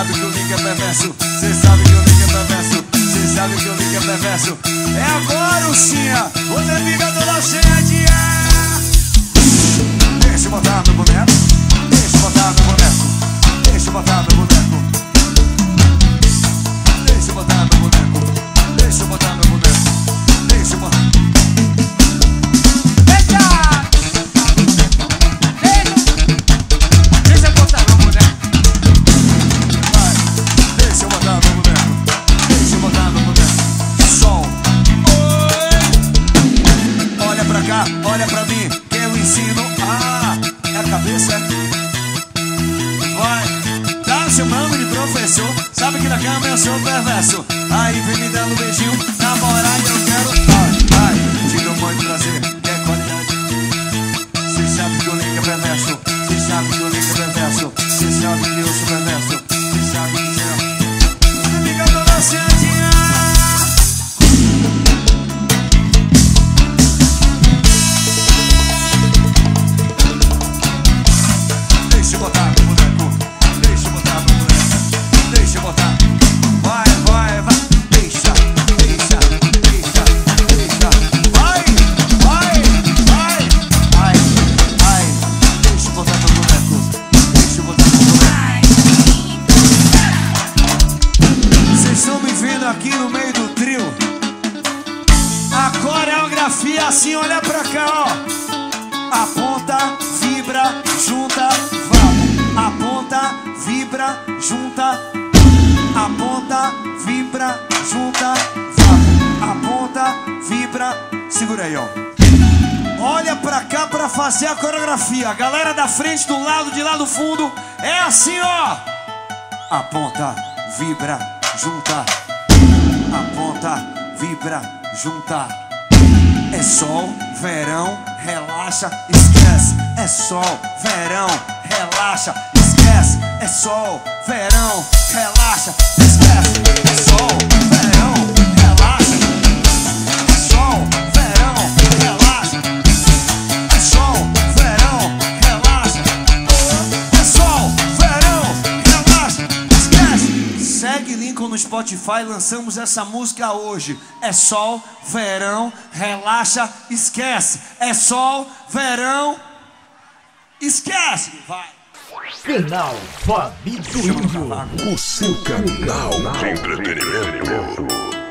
sabe que o link é perverso. Cê sabe que o link é perverso. Cê sabe que o link é perverso. É agora, Ursinha. Você fica toda cheia de ar. Deixa eu botar meu boneco. Deixa eu botar meu boneco. Deixa eu botar meu boneco. Deixa eu botar meu boneco. Deixa eu botar meu boneco. Deixa eu botar. Deixa! Deixa eu botar meu boneco. Vai. Deixa eu botar meu boneco. Deixa eu botar meu boneco. Sol. Oi. Olha pra cá, olha pra mim, que eu ensino. Ah, é a cabeça, é? Vai. Tá chamando de professor. Sabe que na cama eu sou perverso. Aí vem me dando beijinho. Namorar eu quero. Ai, ai, te dou muito prazer. Quer qualidade? Cê sabe que o link é perverso. Cê sabe que o link é perverso. Cê sabe que eu sou perverso. Cê sabe que cê é. Você fica toda ciadinha. Deixa eu botar meu boneco. Deixa eu botar meu boneco. Deixa eu botar. Vai, vai, vai. Deixa, deixa, deixa, deixa. Vai, vai, vai. Ai, ai. Deixa eu botar meu boneco. Deixa eu botar meu boneco. Vocês estão me vendo aqui no meio do trio. A coreografia assim, olha pra cá, ó. Aponta, vibra, junta, vamos. Aponta, vibra, junta. Aponta, vibra, junta, vamos. Aponta, vibra. Segura aí, ó. Olha pra cá pra fazer a coreografia. A galera da frente, do lado, de lá do fundo. É assim, ó. Aponta, vibra, junta. Aponta, vibra, junta. É sol, verão, relaxa, esquece. É sol, verão, relaxa, esquece. É sol, verão, relaxa, esquece. É sol, verão, relaxa. É sol, verão, relaxa. É sol, verão, relaxa. É sol, verão, relaxa, esquece. Segue Lincoln no Spotify, lançamos essa música hoje. É sol, verão, relaxa, esquece. É sol, verão, esquece. Vai. Canal Fabi do Índio. O seu canal de entretenimento.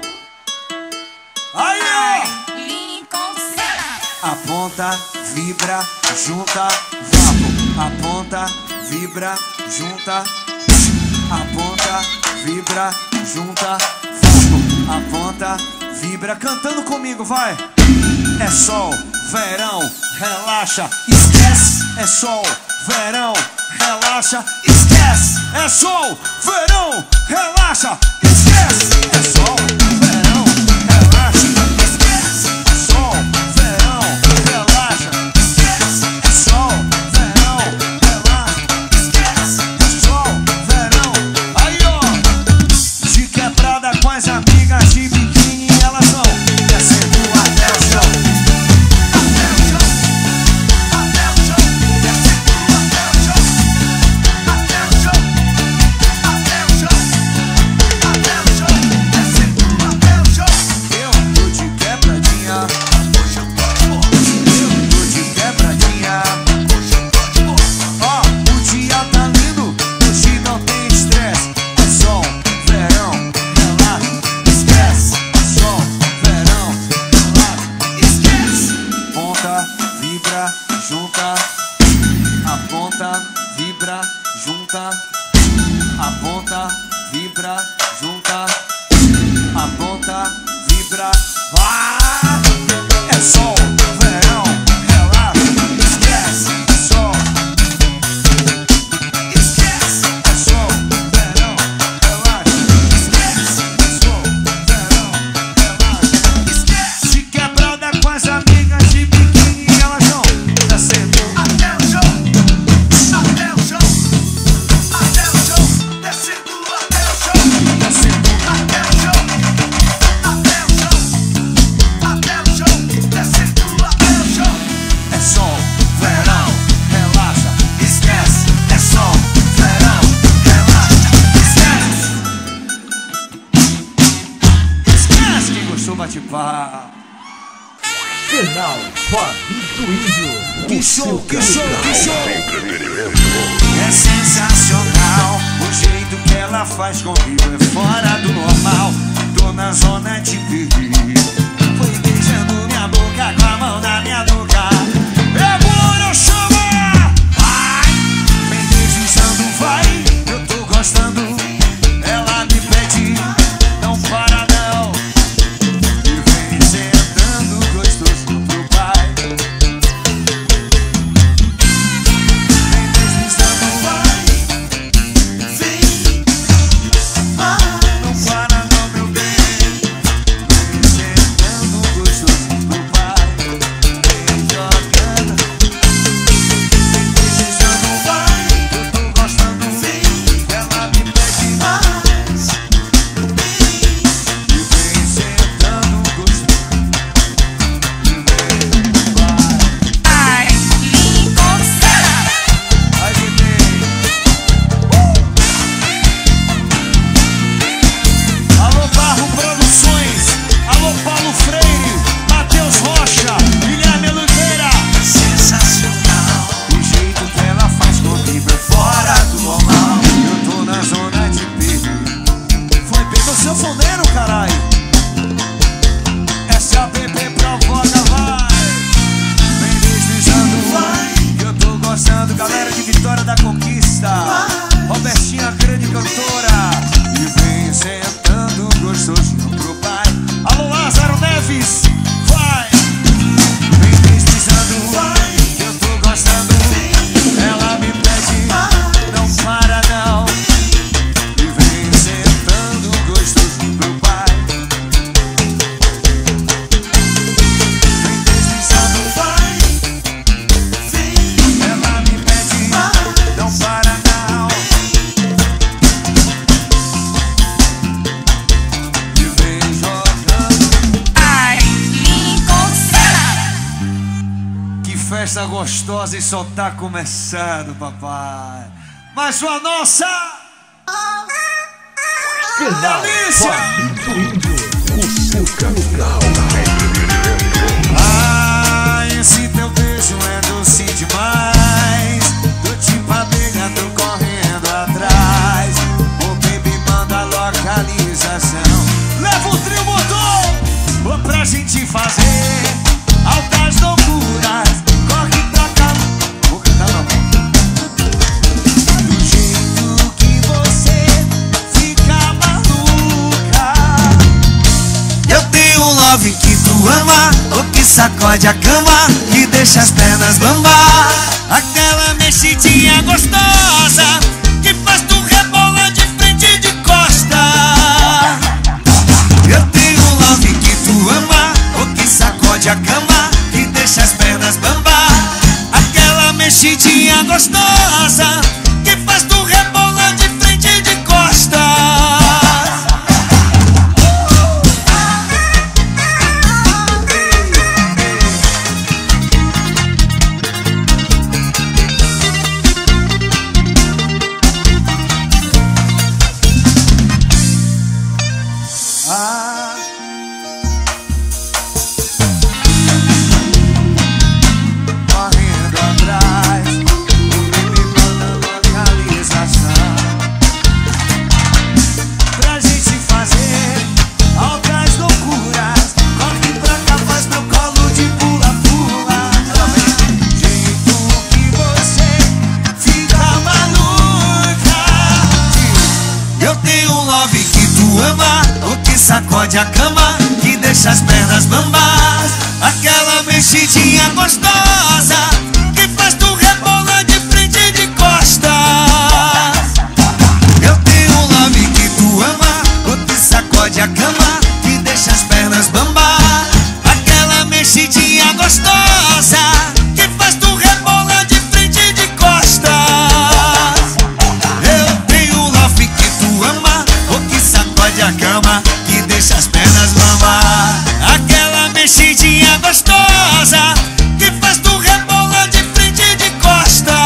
Aí, ó. Lincoln Serra. Aponta, vibra, junta, vamos. Aponta, vibra, junta. Aponta, vibra, junta, vamos. Aponta, vibra, cantando comigo, vai. É sol, verão, relaxa, esquece. É sol, verão, relaxa, esquece. É sol, verão, relaxa, esquece. É sol, verão, relaxa, esquece. É sol, verão, relaxa, esquece. É sol, verão, relaxa, esquece. É sol, verão. Aí, ó. De quebrada com as amigas de biquíni, elas vão descendo até o chão. Até o chão, até o chão, descendo até o chão. Até o chão, até o chão, até o chão, descendo até o chão. Eu tô de quebradinha, hoje eu tô de boa. Eu tô de quebradinha, hoje eu tô de boa. Ó, o dia tá lindo, hoje não tem estresse. É sol, verão, relaxa, esquece. É sol, verão, relaxa, esquece. Ponta, vibra, junta. Aponta, vibra, junta. Aponta, vibra, junta. Aponta, vibra, vai. É sol, verão, relaxa, esquece. É sol, esquece. É sol, verão, relaxa, esquece. É sol, verão, relaxa, esquece. De quebrada com as amigas de biquíni, elas vão descendo até o chão. Até o chão, até o chão, descendo até o chão. Descendo papá. Canal Fabito Índio. Que show, que show, que show. Entretenimento. É sensacional o jeito que ela faz comigo, é fora do normal. Tô na zona de perigo. Foi beijando minha boca com a mão na minha nuca. É bom, eu chamo. Vai, vem deslizando, vai. Eu tô gostando. Ela me pede, não para não. E vem sentando gostoso pro pai. Vem deslizando, vai. Vem, ah, não para não, meu bem. Vem sentando gostoso pro pai. Vem jogando. Vem deslizando, vai. Eu tô gostando, vem. Ela me pede mais. E vem sentando gostoso. Ai, me conserva. Aí, bebê. Alô, Barro Produções. Alô, Paulo Freire. Matheus Rocha. Guilherme Oliveira. Sensacional. O jeito que ela faz comigo é fora do normal. Eu tô na zona de perigo. Foi bem no seu fondeiro, caralho. Essa é a bebê provoca, vai. Vem deslizando, vai. Eu tô gostando, galera de Vitória da Conquista. Robertinha, grande cantora. E vem sentando gostosinho pro pai. Alô, Lázaro Neves, vai. Vem deslizando, vai. Eu tô gostando. Ela me pede, não para não. E vem sentando gostosinho pro pai. Vem deslizando, vai. Ela me pede, não para não. E vem jogando. Ai, me conserva. Que festa gostosa e só tá começando, papai. Mais uma nossa. Canal Delícia! Fabito Índio. O seu canal. Entretenimento. Ah, esse teu beijo é doce demais. Tô tipo abelha, tô correndo atrás. Ô baby, manda a localização. Leva o trio motor, vou pra gente fazer altas loucuras. Corre pra cá. Vou cantar na mão. Do jeito que você fica maluca. Eu tenho um love que tu ama, o que sacode a cama, que deixa as pernas bambar. Aquela mexidinha gostosa, que faz tu rebolar de frente e de costa. Eu tenho um love que tu ama, o que sacode a cama, que deixa as pernas bambar. Aquela mexidinha gostosa, que faz tu rebolar de frente e de costa. Ah. Correndo atrás, o baby manda localização pra gente fazer altas loucuras. Corre pra cá, faz meu colo de pula-pula. Jeito que você fica maluca. Eu tenho um love que tu ama, o que sacode a cama, que deixa as pernas bambas. Aquela mexidinha gostosa, que faz tu rebolar de frente e de costas. Eu tenho um love que tu ama, o que sacode a cama, que deixa as pernas bambas. Aquela mexidinha gostosa, que faz tu rebolar de frente e de costas. Eu tenho um love que tu ama, o que sacode a cama, que deixa as pernas bambar. Aquela mexidinha gostosa, que faz tu rebolar de frente e de costa.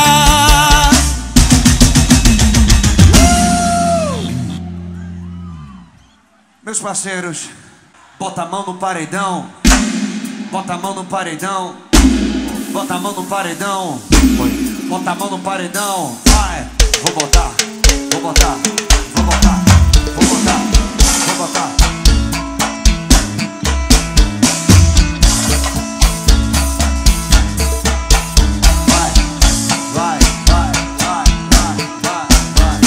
Meus parceiros, Bota a mão no paredão. Bota a mão no paredão. Bota a mão no paredão. Bota a mão no paredão. Vai. Vou botar. Vou botar. Vou botar. Vou botar. Vou botar. Vai. Vai. Vai. Vai. Vai. Vai. Vai.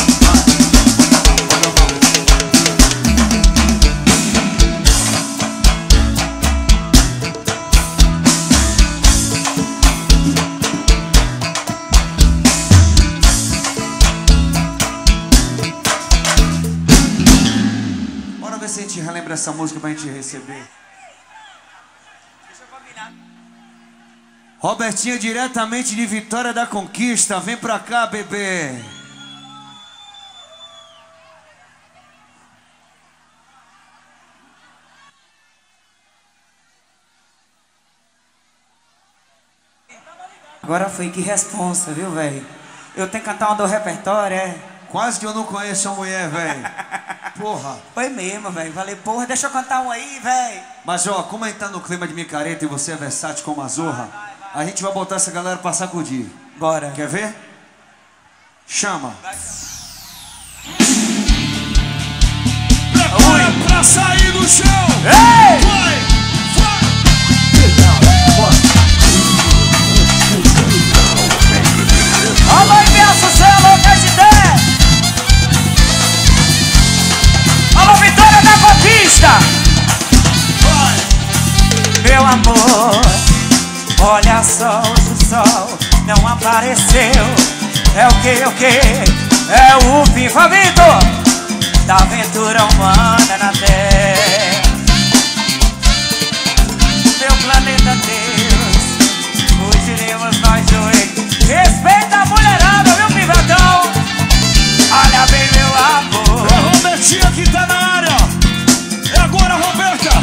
Bora ver se a gente relembra essa música pra gente receber. Robertinho, diretamente de Vitória da Conquista. Vem pra cá, bebê. Agora foi que responsa, viu, velho? Eu tenho que cantar uma do repertório, é? Quase que eu não conheço a mulher, velho. Porra. Foi mesmo, velho. Falei, porra, deixa eu cantar um aí, velho. Mas, ó, como a gente tá no clima de micareta e você é versátil como a Zorra, a gente vai botar essa galera pra sacudir. Bora. Quer ver? Chama. Prepara pra sair do chão. Ei! Vai, vai. Ó, mãe, pensa, você é louca de ideia. Alô, Vitória da Conquista. Vai. Meu amor, olha só, hoje o sol não apareceu. É o que, o que? É o fim faminto da aventura humana na Terra. Meu planeta Deus, fugiremos nós dois. Respeita a mulherada, viu, pivadão? Olha bem, meu amor. É a Robertinha que tá na área. É agora, Roberta.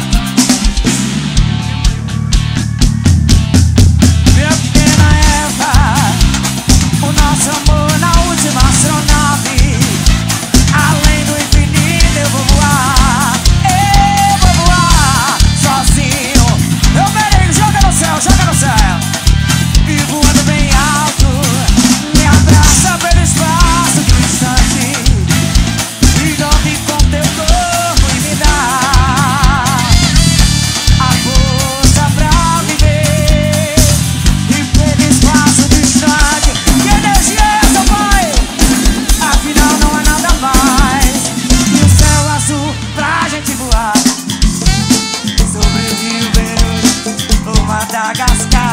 Minha pequena Eva, o nosso amor na última astronave. Além do infinito eu vou voar. Eu vou voar sozinho. Eu merengue, joga no céu, joga no céu. E voando bem alto, me abraça pelo espaço distante. E dorme com teu corpo e me dá a força pra viver. E pelo espaço distante, que energia é essa, pai? Afinal não há nada mais. E o céu azul pra gente voar sobre o rio Beirute ou Madagascar.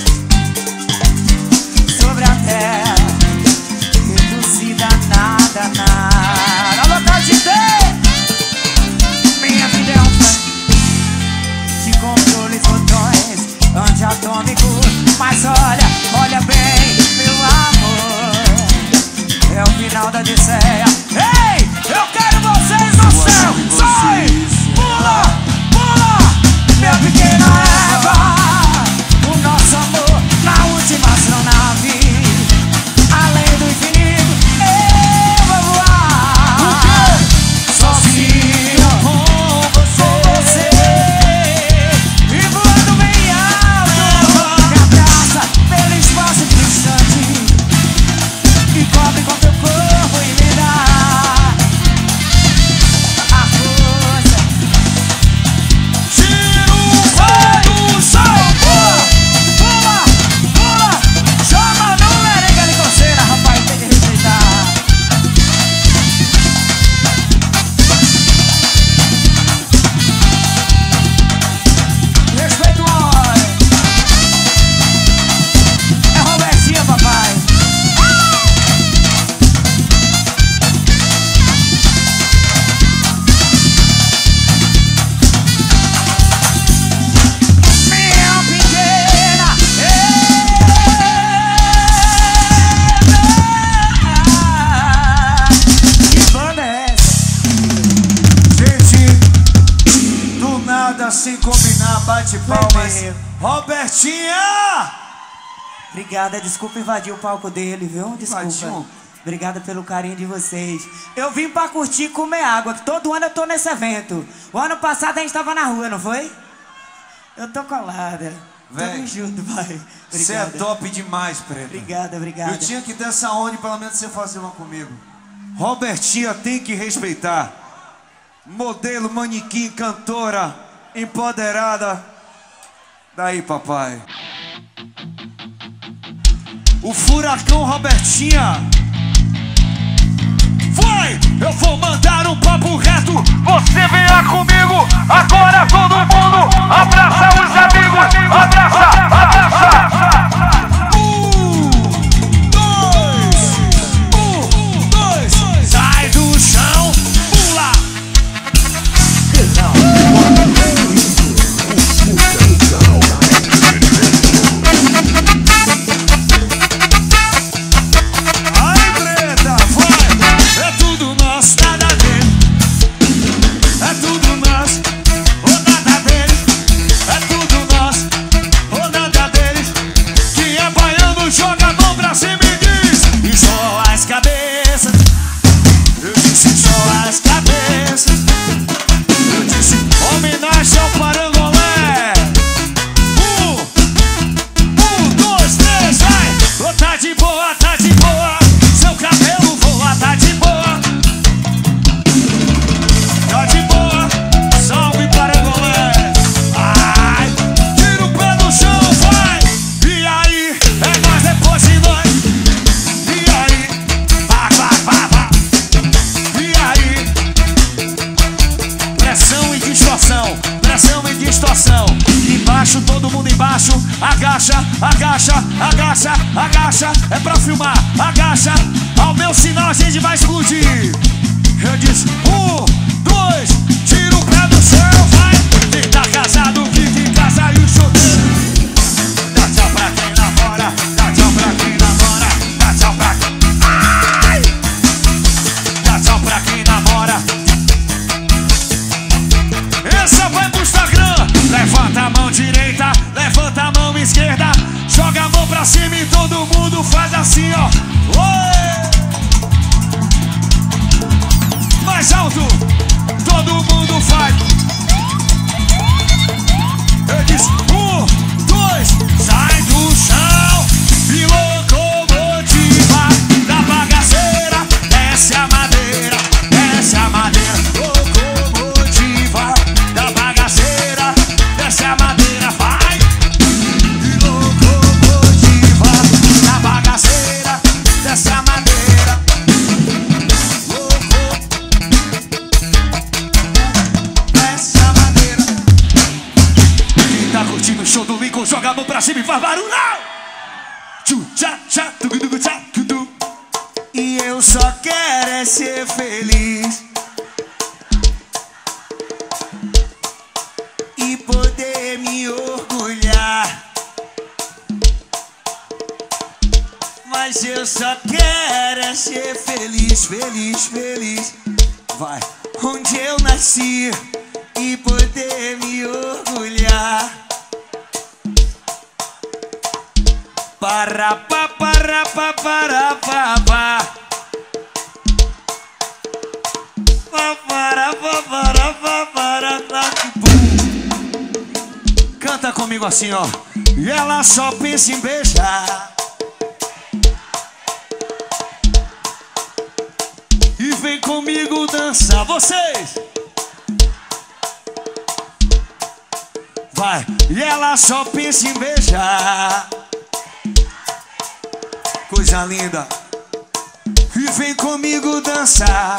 Sobre a terra, reduzida a nada, nada. Alô, Cardité! Minha vida é um fã de controles, botões antiatômicos. Mas olha, olha bem, meu amor, é o final da Odisseia. Ei, eu quero vocês no céu! Sai! Pula, pula! Minha pequena Eva, o nosso amor na última astronave. Além do infinito, eu vou voar sozinho com você. E voando bem alto, me abraça pelo espaço distante. E cobre com teu corpo e me dá a força. Tira o pé do chão. Pula, pula, pula. Chama no merengue de coceira, rapaz, tem que respeitar. Respeito o homem. É Robertinha, papai. Minha pequena Eva. Que banda é essa? Gente, do nada, sem combinar, bate palmas. mesmo. Robertinha! Obrigada, desculpa invadir o palco dele, viu? Desculpa. Invadiu? Obrigada pelo carinho de vocês. Eu vim pra curtir e comer água, que todo ano eu tô nesse evento. O ano passado a gente tava na rua, não foi? Eu tô colada. Véi, Tamo junto, vai. Você é top demais, Preta. Obrigada, obrigada. Eu tinha que ter essa onda, pelo menos você fazer uma comigo. Robertinha tem que respeitar. Modelo, manequim, cantora, empoderada. Daí, papai. O furacão Robertinha. Vai! Eu vou mandar um papo reto. Você venha comigo. Agora todo mundo abraça os amigos. Abraça, abraça. Um, dois, um, dois. Sai do chão, pula. Ai, Preta, vai! É tudo nosso, nada dele. É tudo nosso, ou nada dele. É tudo nosso, ou nada dele. Quem é baiano joga a mão pra cima e diz: e só as cabeças. Eu disse só as cabeças. Eu disse homenagem ao Parangolé. Um, um, dois, três, vai! Oh, tá de boa, tá de boa. Seu cabelo voa, tá de boa. Tá de boa, salve Parangolé. Ai, tira o pé do chão, vai. E aí, é nós depois de nós. E aí, vai, vai, vai, vai. E aí, pressão e distorção, pressão e distorção. Embaixo, todo mundo embaixo. Agacha, agacha, agacha, agacha. É pra filmar, agacha. Ao meu sinal a gente vai explodir. Eu disse, um, dois, tira o pé do chão, vai. Quem tá casado, fica em casa e o chuteiro. Dá tchau pra quem namora, dá tchau pra quem namora, dá tchau pra quem... Ai! Dá tchau pra quem namora. Essa vai pro Instagram. Levanta a mão direita, levanta a mão esquerda. Joga a mão pra cima e todo mundo faz assim, ó. Oi! Mais alto, todo mundo faz. Eu disse, um, dois, sai do chão. E locomotiva da bagaceira. Desce a madeira, desce a madeira. Locomotiva da bagaceira. Desce a madeira, vai. E locomotiva da bagaceira. Desce a madeira. Loco... Desce a madeira. Quem tá curtindo o show do Lincoln, joga a mão pra cima e faz barulho. Tchu, tchá, tchá, tugu, tugu, tchá, tudu. E eu só quero é ser feliz e poder me orgulhar. Mas eu só quero é ser feliz, feliz, feliz. Vai, onde eu nasci e poder me orgulhar. Para, pa, para, pa, para, pa, pa. Pa, para, pa, para, pa, para, pa, pum. Canta comigo assim, ó. E ela só pensa em beijar. E vem comigo dançar, vocês. Vai. E ela só pensa em beijar. Coisa linda. E vem comigo dançar.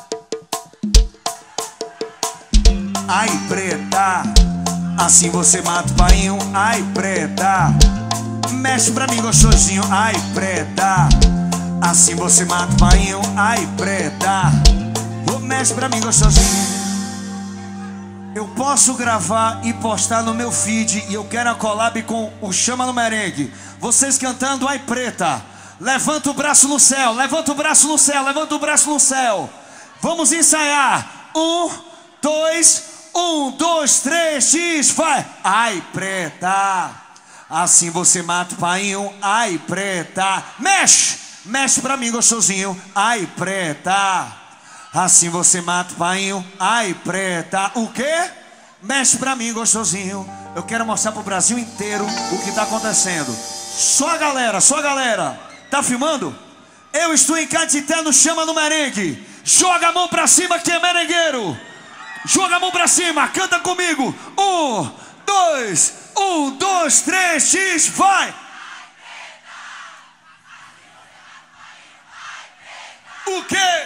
Ai, Preta, assim você mata o painho. Ai, Preta, mexe pra mim gostosinho. Ai, Preta, assim você mata o painho. Ai, Preta, oh, mexe pra mim gostosinho. Eu posso gravar e postar no meu feed. E eu quero a collab com o Chama no Merengue. Vocês cantando Ai, Preta. Levanta o braço no céu, levanta o braço no céu, levanta o braço no céu. Vamos ensaiar. Um, dois, um, dois, três, X, vai. Ai, Preta, assim você mata o painho. Ai, Preta, mexe. Mexe pra mim gostosinho, ai preta. Assim você mata o painho, ai preta. O quê? Mexe pra mim gostosinho. Eu quero mostrar pro Brasil inteiro o que tá acontecendo. Só a galera, só a galera. Tá filmando? Eu estou em Caetité no Chama no Merengue. Joga a mão pra cima que é merengueiro. Joga a mão pra cima, canta comigo. Um, dois, um, dois, três, X, vai! O quê?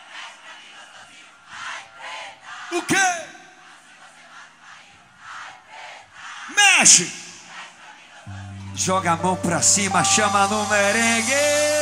O quê? Mexe! Joga a mão pra cima, chama no merengue.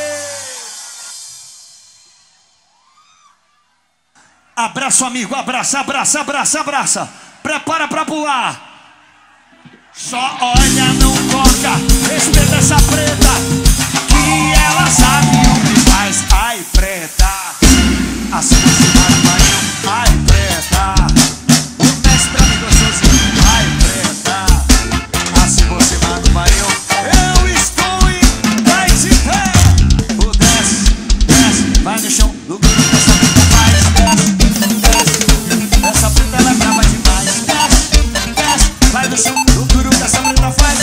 Abraça o amigo, abraça, abraça, abraça, abraça. Prepara pra pular. Só olha, não toca. Respeita essa preta, que ela sabe o que faz. Ai, preta. Assim você vai no banho. Ai, preta. O mestre pra mim gostosinho. Ai, preta. Assim você vai no banho. Eu estou em Caetité. O desce, desce, vai no chão. No grupo dessa preta faz. Desce, essa preta ela é brava demais. Desce, desce, vai no chão. No grupo dessa preta faz.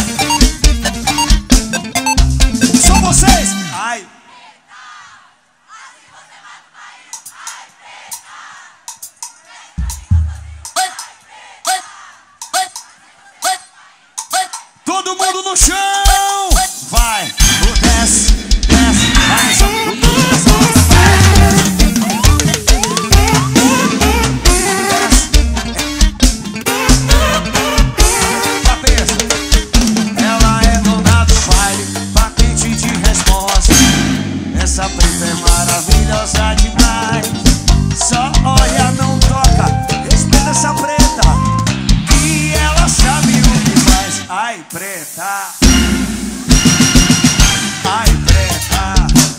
São vocês. Ai. Todo mundo no chão! Vai! O desce, desce, vai no chão. O tudo dessa outra vai. Cabeça. Ela é dona do baile, patente de resposta. Essa preta é maravilhosa demais. Só olha, não toca. Respeita essa preta, que ela sabe o que faz. Ai, preta. Ai, preta.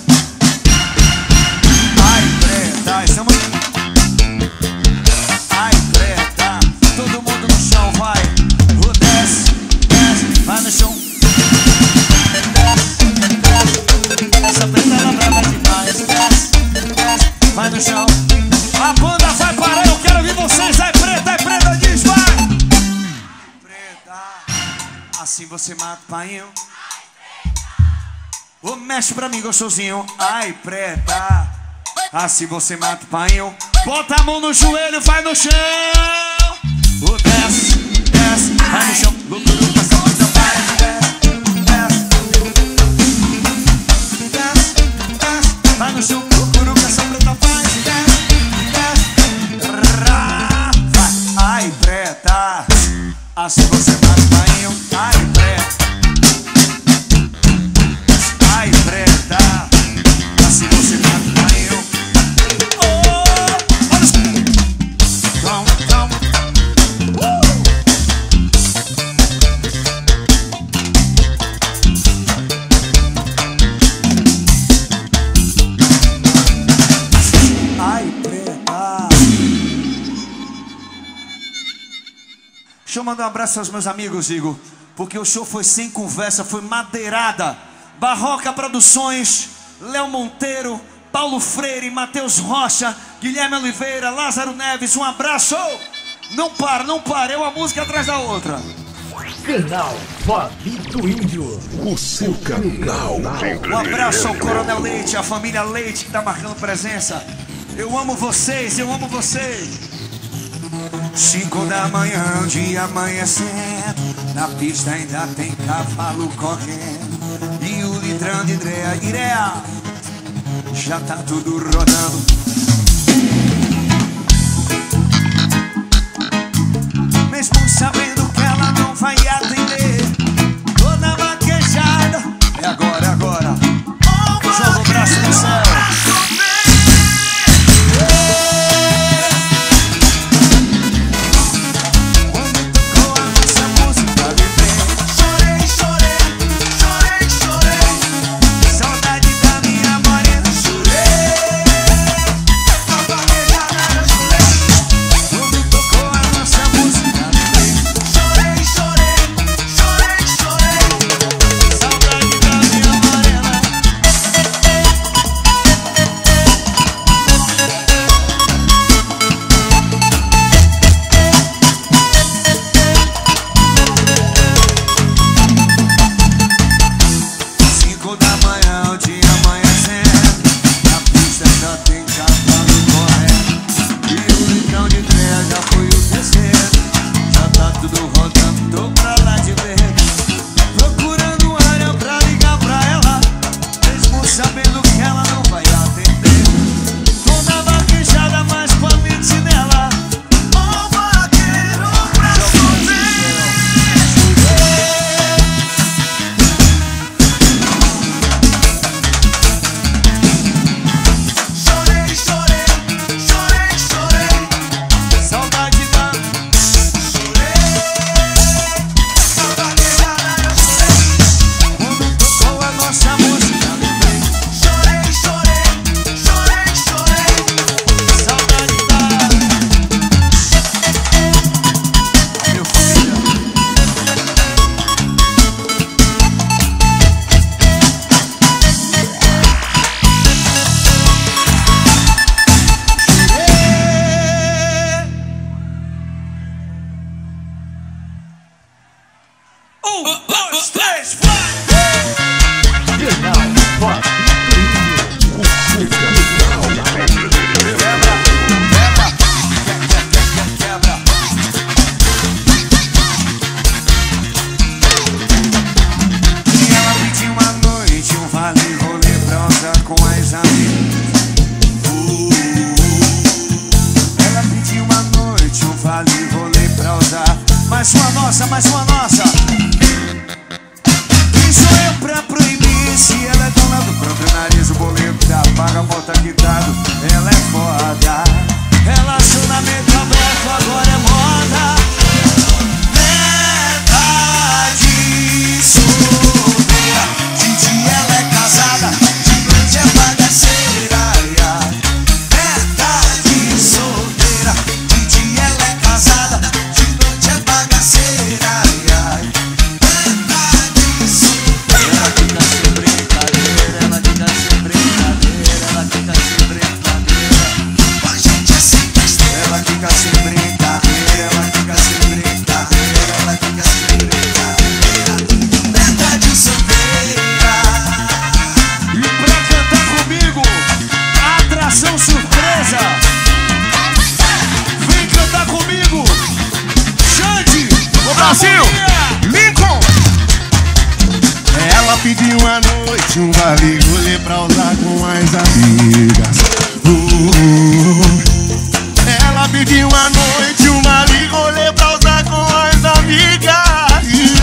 Ai, preta. Estamos... Ai, preta. Todo mundo no chão, vai. O desce, desce, vai no chão. Desce, desce. Essa preta ela é brava demais. Desce, desce, vai no chão. A banda vai parar, eu quero ouvir vocês. Ai, preta, ai, preta, diz, vai. Assim você mata o painho. Ô, mexe pra mim gostosinho. Ai, preta. Assim você mata o painho. Bota a mão no joelho, vai no chão. O desce, desce, vai no chão. Loucura com essa coisa, vai. Desce, desce, desce, desce, vai no chão. Loucura com essa preta, faz. Desce, desce, rá, vai. Ai, preta. Assim você mata o painho. Ai, preta. Ai, preta. Assim você mata o painho. Oh, olha isso. Calma, calma. Uh! Ai, preta. Deixa eu mandar um abraço aos meus amigos, Igor, porque o show foi sem conversa, foi madeirada. Barroca Produções, Léo Monteiro, Paulo Freire, Matheus Rocha, Guilherme Oliveira, Lázaro Neves, um abraço. Não para, não para, é uma música atrás da outra. Canal Fabito Índio. O seu canal. Um abraço ao Coronel Leite, a família Leite que tá marcando presença. Eu amo vocês, eu amo vocês. Cinco da manhã, um dia amanhecendo. Na pista ainda tem cavalo correndo. E o litrão de Idreia, Irea, já tá tudo rodando. Mesmo sabendo que ela não vai atender, toda vaquejada. É agora, é agora. Joga o braço no céu. Saudade da minha morena, chorei. as amigas. Ela pediu uma noite, um vale rolê pra usar. Mais uma nossa, mais uma nossa. Quem sou eu pra proibir? Se ela é dona do próprio nariz, o boleto já paga, volta quitado. Ela é foda. Relacionamento aberto agora é moda. Metade solteira, de dia ela é casada, de noite é bagaceira. Metade solteira, de dia ela é casada, de noite é bagaceira. Metade solteira. Ela fica sem brincadeira, ela fica sem brincadeira, ela fica sem brincadeira. Com a gente é sem besteira. Ela fica sem brincadeira, ela fica sem brincadeira, ela fica sem brincadeira. Metade solteira. E pra cantar comigo, atração surpresa. Vem cantar comigo, Xande, Ô Brasil, Lincoln. Ela pediu uma noite, um vale rolê pra usar com as amigas. Uh, ela pediu uma noite, um vale rolê pra usar com as amigas.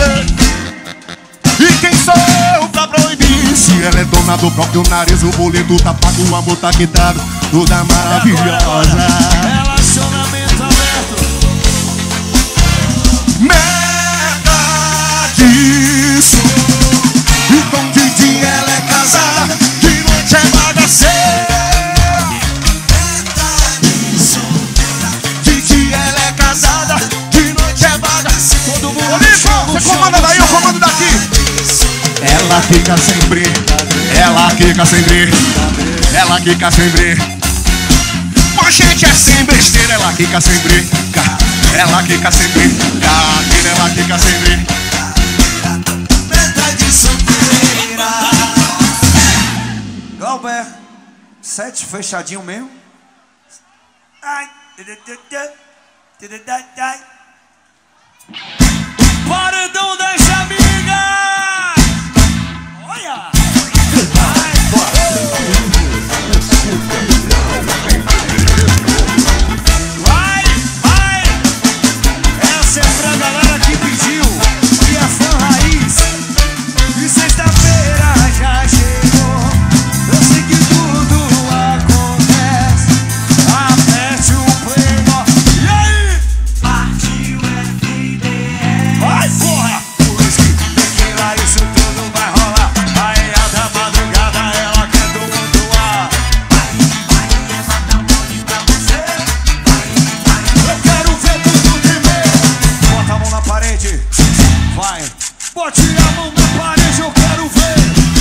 E quem sou eu pra proibir? Se ela é dona do próprio nariz, o boleto tá pago, o amor tá quitado. Toda maravilhosa. Relacionamento aberto. Metade solteira. Então de dia ela é casada, de noite é bagaceira. Metade solteira. De dia ela é casada, de noite é bagaceira. Todo mundo Ô no chão, Lincoln, no você chão, comanda no daí, chão. eu comando daqui. Ela fica sem brincadeira, ela fica sem brincadeira, ela fica sem brincadeira. Com a gente é sem besteira, ela fica sem brincadeira, ela fica sem brincadeira, ela fica sem brincadeira. Metade solteira. Galber, sete fechadinho mesmo. Ai. Paredão das amigas. Olha. Vai, vai. Essa é pra galera que pediu, que é fã raiz. E sexta-feira já chegou. Eu sei que tudo acontece. Aperte o play. E aí? Partiu F D S. Vai, porra! Whisky, tequila, isso tudo vai rolar. Aí a da madrugada ela quer tumultuar. Vai, vai, levanta a mão pra você. Vai, vai, eu quero ver tudo tremer. Bota a mão na parede. Vai, bote a mão na parede, eu quero ver.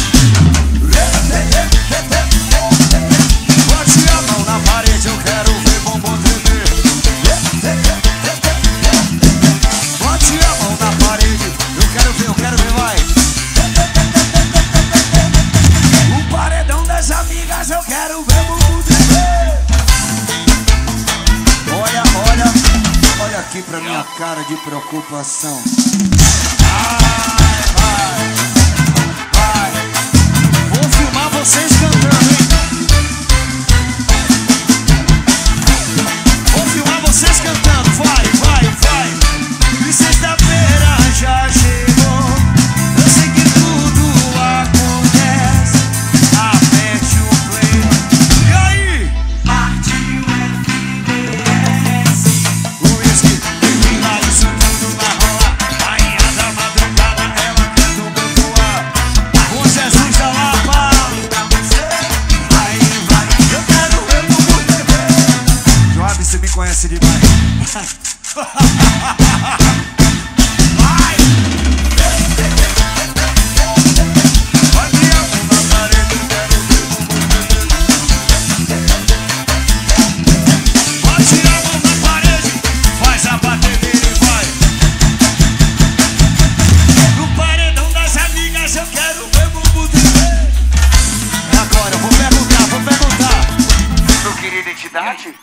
Bote a mão na parede, eu quero ver bumbum tremer. Bote a mão na parede, eu quero ver, eu quero ver, vai. O paredão das amigas, eu quero ver bumbum tremer. Olha, olha, olha aqui pra minha cara de preocupação. Vai, vai, vai. Vou filmar vocês cantando, hein? Vou filmar vocês cantando, vai, vai, vai. E sexta-feira já chegou. Eu sei que tudo acontece. Aperte o play. E aí? Partiu F D S. O whisky, tequila, isso tudo vai rolar. Rainha da madrugada, ela quer tumultuar. Com Jesus da Lapa. Vai, vai, eu quero ver o mundo beber. Joab, você me conhece demais. Vai! Vai, minha mão na parede, eu quero ver o mundo beber. Bote a mão na parede, faz a batedeira e vai. No paredão das amigas eu quero ver bumbum tremer. É agora, eu vou perguntar, vou perguntar. Não queria identidade?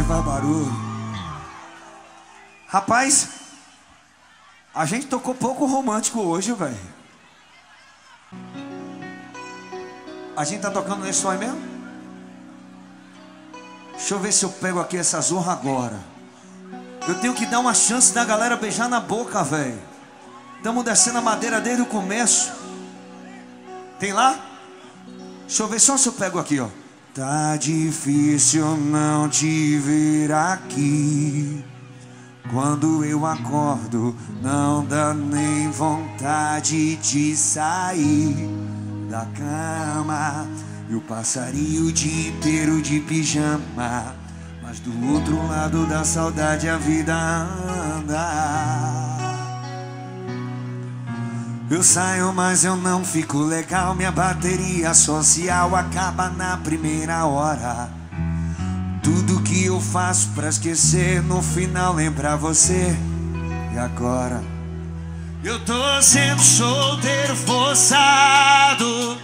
também faz barulho. Rapaz, a gente tocou pouco romântico hoje, velho. A gente tá tocando nesse som aí mesmo? Deixa eu ver se eu pego aqui essa zorra agora. Eu tenho que dar uma chance da galera beijar na boca, velho. Estamos descendo a madeira desde o começo. Tem lá? Deixa eu ver só se eu pego aqui, ó. Tá difícil não te ver aqui. Quando eu acordo, não dá nem vontade de sair da cama. Eu passaria o dia inteiro de pijama, mas do outro lado da saudade a vida anda. Eu saio, mas eu não fico legal. Minha bateria social acaba na primeira hora. Tudo que eu faço pra esquecer, no final lembrar você. E agora? Eu tô sendo solteiro forçado.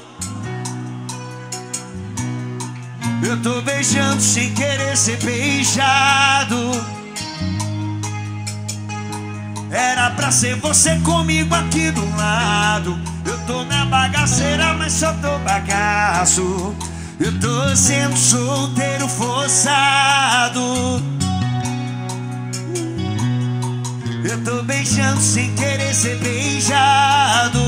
Eu tô beijando sem querer ser beijado. Era pra ser você comigo aqui do lado. Eu tô na bagaceira, mas só tô bagaço. Eu tô sendo solteiro forçado. Eu tô beijando sem querer ser beijado.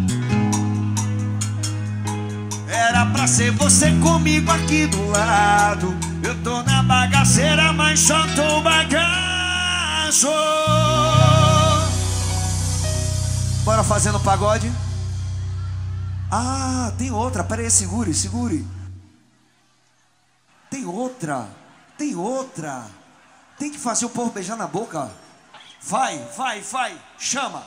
Era pra ser você comigo aqui do lado. Eu tô na bagaceira, mas só tô bagaço. Bora fazendo pagode? Ah, tem outra. Pera aí, segure, segure. Tem outra. Tem outra. Tem que fazer o povo beijar na boca. Vai, vai, vai. Chama.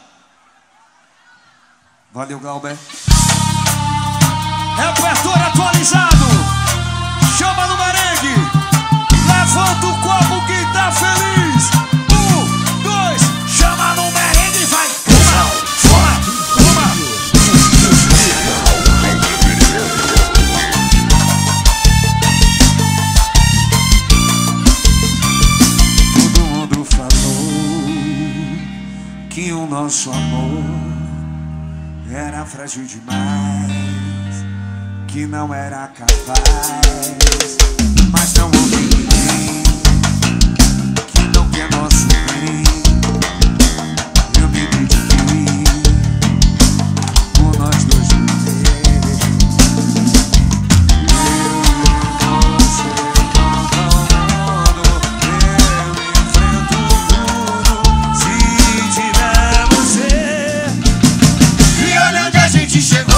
Valeu, Galber. Repertório atualizado. Chama no merengue. Levanta o copo que tá feliz. Um, dois. Chama no merengue e vai. Todo mundo falou que o nosso amor era frágil demais, que não era capaz, mas não ouvi ninguém que não quer nosso bem. Eu me dediquei por nós dois viver. Eu e você contra o mundo, eu enfrento tudo se tiver você. E olha onde a gente chegou.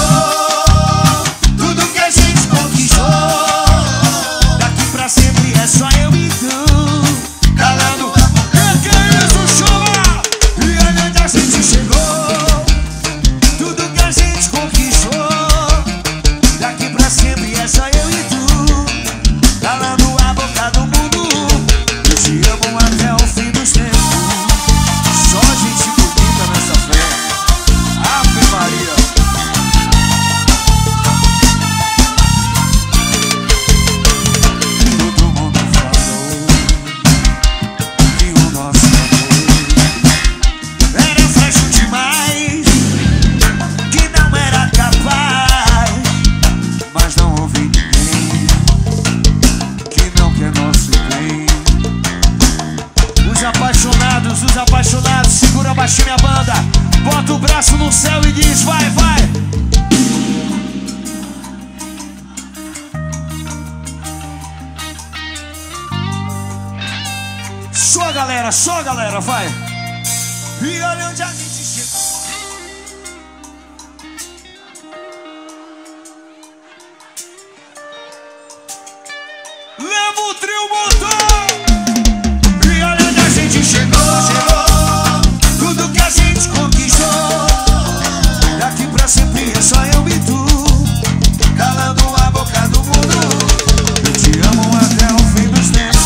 Sempre é só eu e tu, calando a boca. Que isso, chama! E olha onde a gente chegou. Tudo que a gente conquistou. Daqui pra sempre é só eu e tu, calando a boca do mundo. Eu te amo até o fim dos tempos. Só gente bonita nessa festa. Ave Maria. Os apaixonados, segura baixinho minha banda. Bota o braço no céu e diz vai, vai. Só galera, só galera, vai. E olha onde a gente chegou. Leva o trio motor. Chegou, chegou, tudo que a gente conquistou. Daqui pra sempre é só eu e tu, calando a boca do mundo. Eu te amo até o fim dos tempos.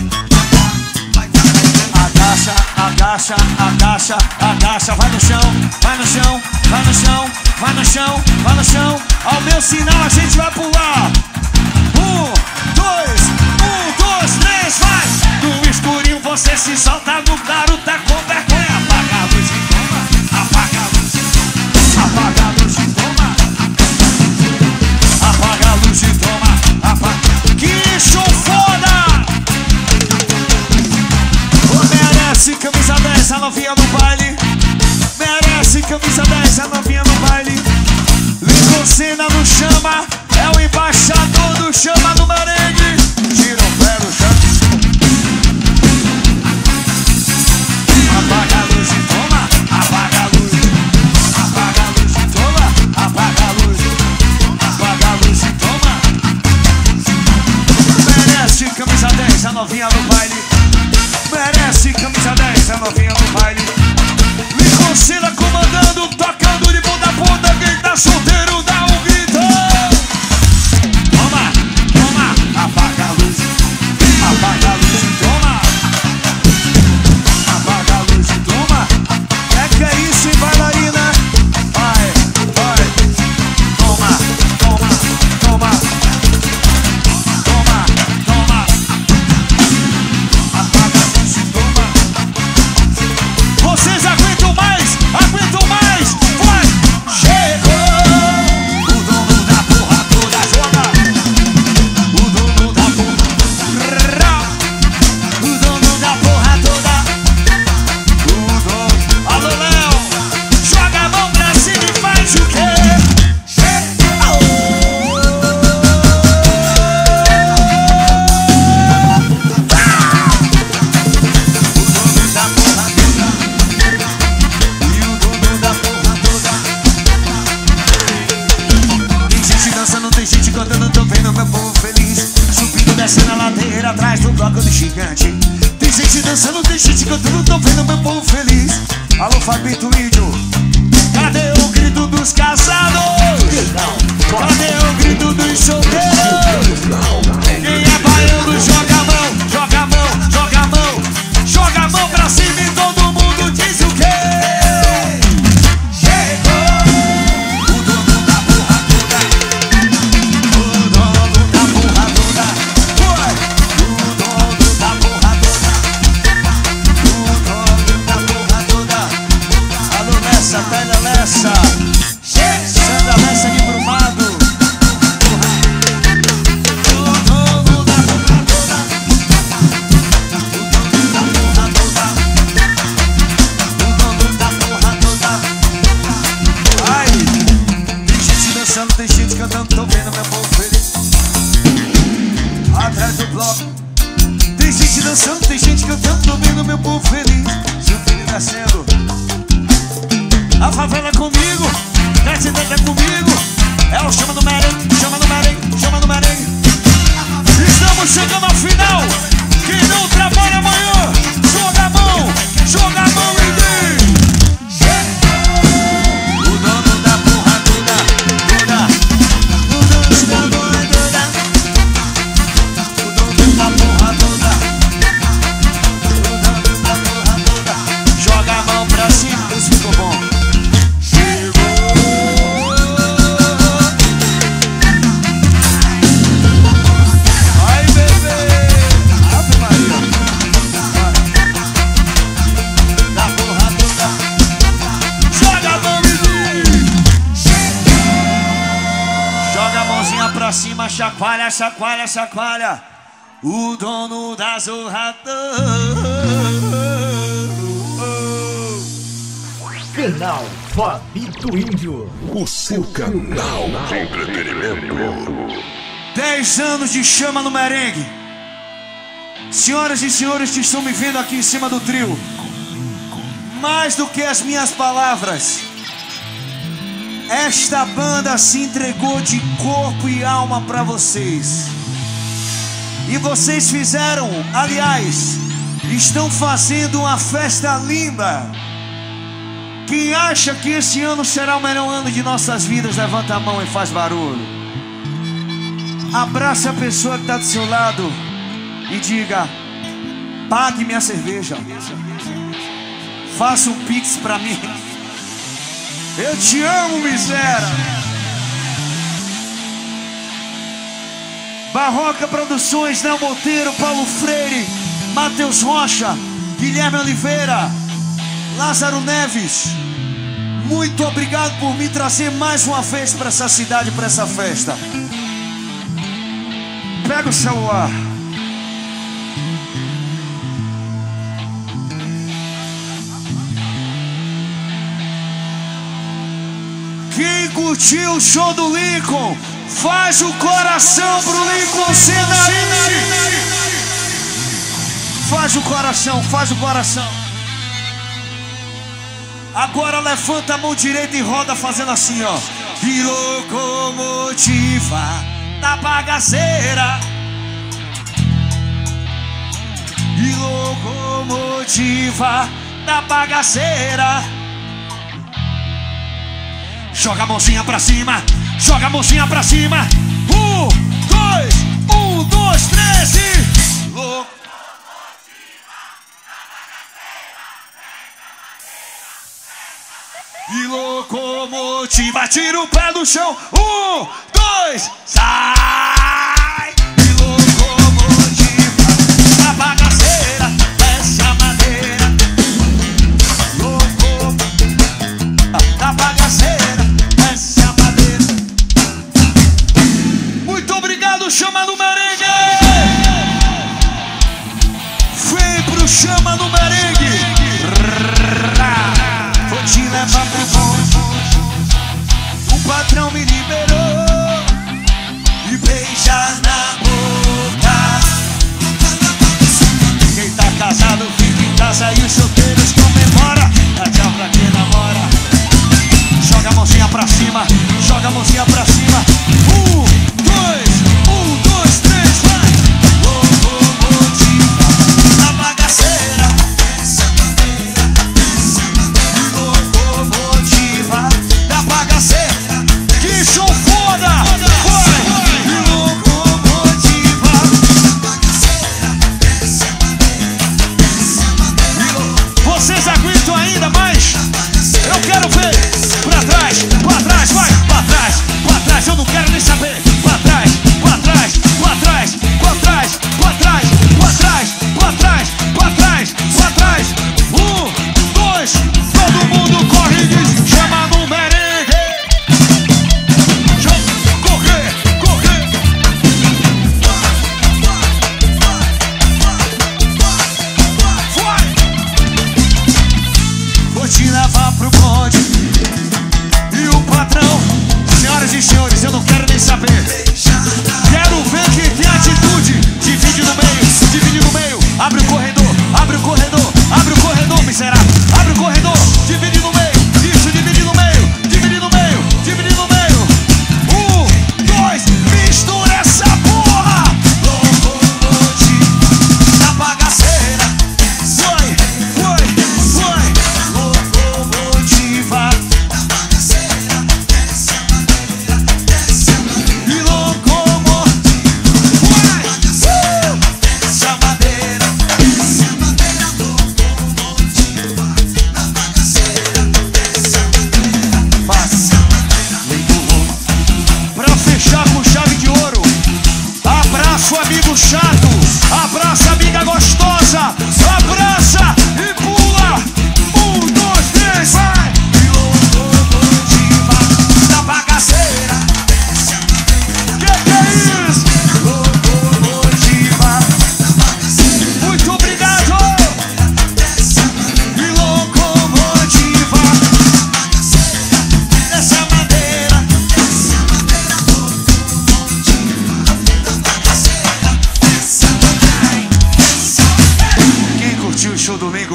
Agacha, agacha, agacha, agacha, vai no chão, vai no chão, vai no chão, vai no chão, vai no chão. Ao meu sinal a gente vai pular. Um, dois, um, dois, três, vai! No escurinho você se solta, no claro tá com vergonha. Apaga a luz e toma, apaga a luz e toma, apaga a luz e toma, apaga a luz e toma, apaga. Que show foda! Merece camisa dez, a novinha no baile. Merece camisa dez, a novinha no baile. Lincoln Senna no chama, é o embaixador do chama do merengue. Tira o pé do chão. Apaga a luz e toma, apaga a luz. Apaga a luz e toma, apaga a luz. Apaga a luz e toma. Merece camisa dez, a novinha no baile. Merece camisa dez, a novinha no baile. Lincoln Senna comandando, tocando de ponta a ponta. Quem tá solteiro dá um grito. Toma, toma, apaga a luz. Apaga a luz e toma. Apaga a luz e toma. É que é isso, hein, bailarina? Vai, vai. Toma, toma, toma. Toma, toma. Apaga a luz e toma. Vocês aguentam mais? Aguentam mais? Vai! Chegou! O dono da porra toda joga! O dono da porra. O dono da porra toda. O dono. Alô, Léo! Joga a mão pra cima e faz o quê? Chegou! O dono da porra toda. E o dono da porra toda. Tem gente dançando, tem gente cantando, tô vendo meu povo feliz. Subindo, descendo a ladeira, atrás do bloco de gigante. Tem gente dançando, tem gente cantando, tô vendo meu povo feliz. Alô, Fabito Índio. Cadê o grito dos casados? Cadê o grito dos solteiros? Quem é baiano, joga a mão, joga a mão, joga a mão. Joga a mão pra cima e todo mundo diz o quê? Chegou o dono pra cima, chacoalha, chacoalha, chacoalha. O dono da Zorratão. Canal Fabito Índio. O seu canal de entretenimento. Dez anos de chama no merengue. Senhoras e senhores que estão me vendo aqui em cima do trio, mais do que as minhas palavras, esta banda se entregou de corpo e alma para vocês. E vocês fizeram, aliás, estão fazendo uma festa linda. Quem acha que esse ano será o melhor ano de nossas vidas, levanta a mão e faz barulho. Abraça a pessoa que está do seu lado e diga: pague minha cerveja, faça um pix pra mim. Eu te amo, miséria. Barroca Produções, Nel Monteiro, Paulo Freire, Matheus Rocha, Guilherme Oliveira, Lázaro Neves, muito obrigado por me trazer mais uma vez para essa cidade, para essa festa. Pega o celular. Quem curtiu o show do Lincoln, faz o coração pro Lincoln Senaí. Faz o coração, faz o coração. Agora levanta a mão direita e roda fazendo assim, ó. E locomotiva da bagaceira. E locomotiva da bagaceira. Joga a mãozinha pra cima, joga a mãozinha pra cima. Um, dois, um, dois, três e... Locomotiva. E locomotiva, tira o pé do chão. Um, dois, sai. E locomotiva da bagaceira, desce a madeira. Locomotiva da bagaceira, desce a madeira. Muito obrigado, Chama no Merengue. Vem pro Chama no Merengue. Vou te levar pro bonde. O patrão me liberou e beija na boca. Quem tá casado fica em casa e os solteiros comemora. Dá tchau pra quem namora. Joga a mãozinha pra cima, joga a mãozinha pra cima. Um, dois, um, dois, três, vai. Locomotiva da bagaceira. Locomotiva da bagaceira. Que show foda! Foi! E locomotiva. Vocês aguentam ainda mais? Eu quero ver! Pra trás, pra trás, vai! Pra trás, pra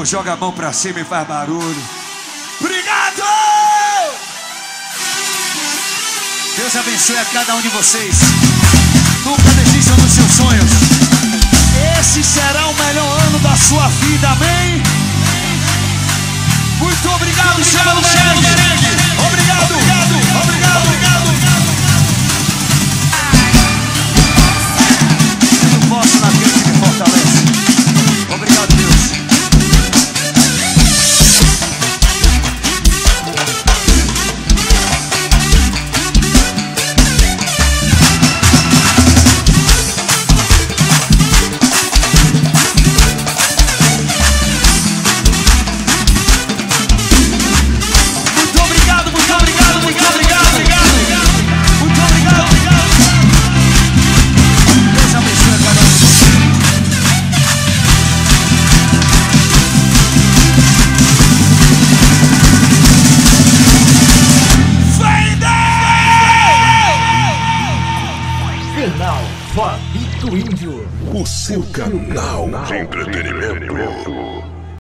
joga a mão pra cima e faz barulho. Obrigado! Deus abençoe a cada um de vocês. Nunca desistam dos seus sonhos. Esse será o melhor ano da sua vida, amém? Muito obrigado, Chama no Merengue. Obrigado, obrigado, obrigado, obrigado. Eu não posso naquele que me fortalece. Obrigado, Deus. Fabito Índio. O seu canal de entretenimento.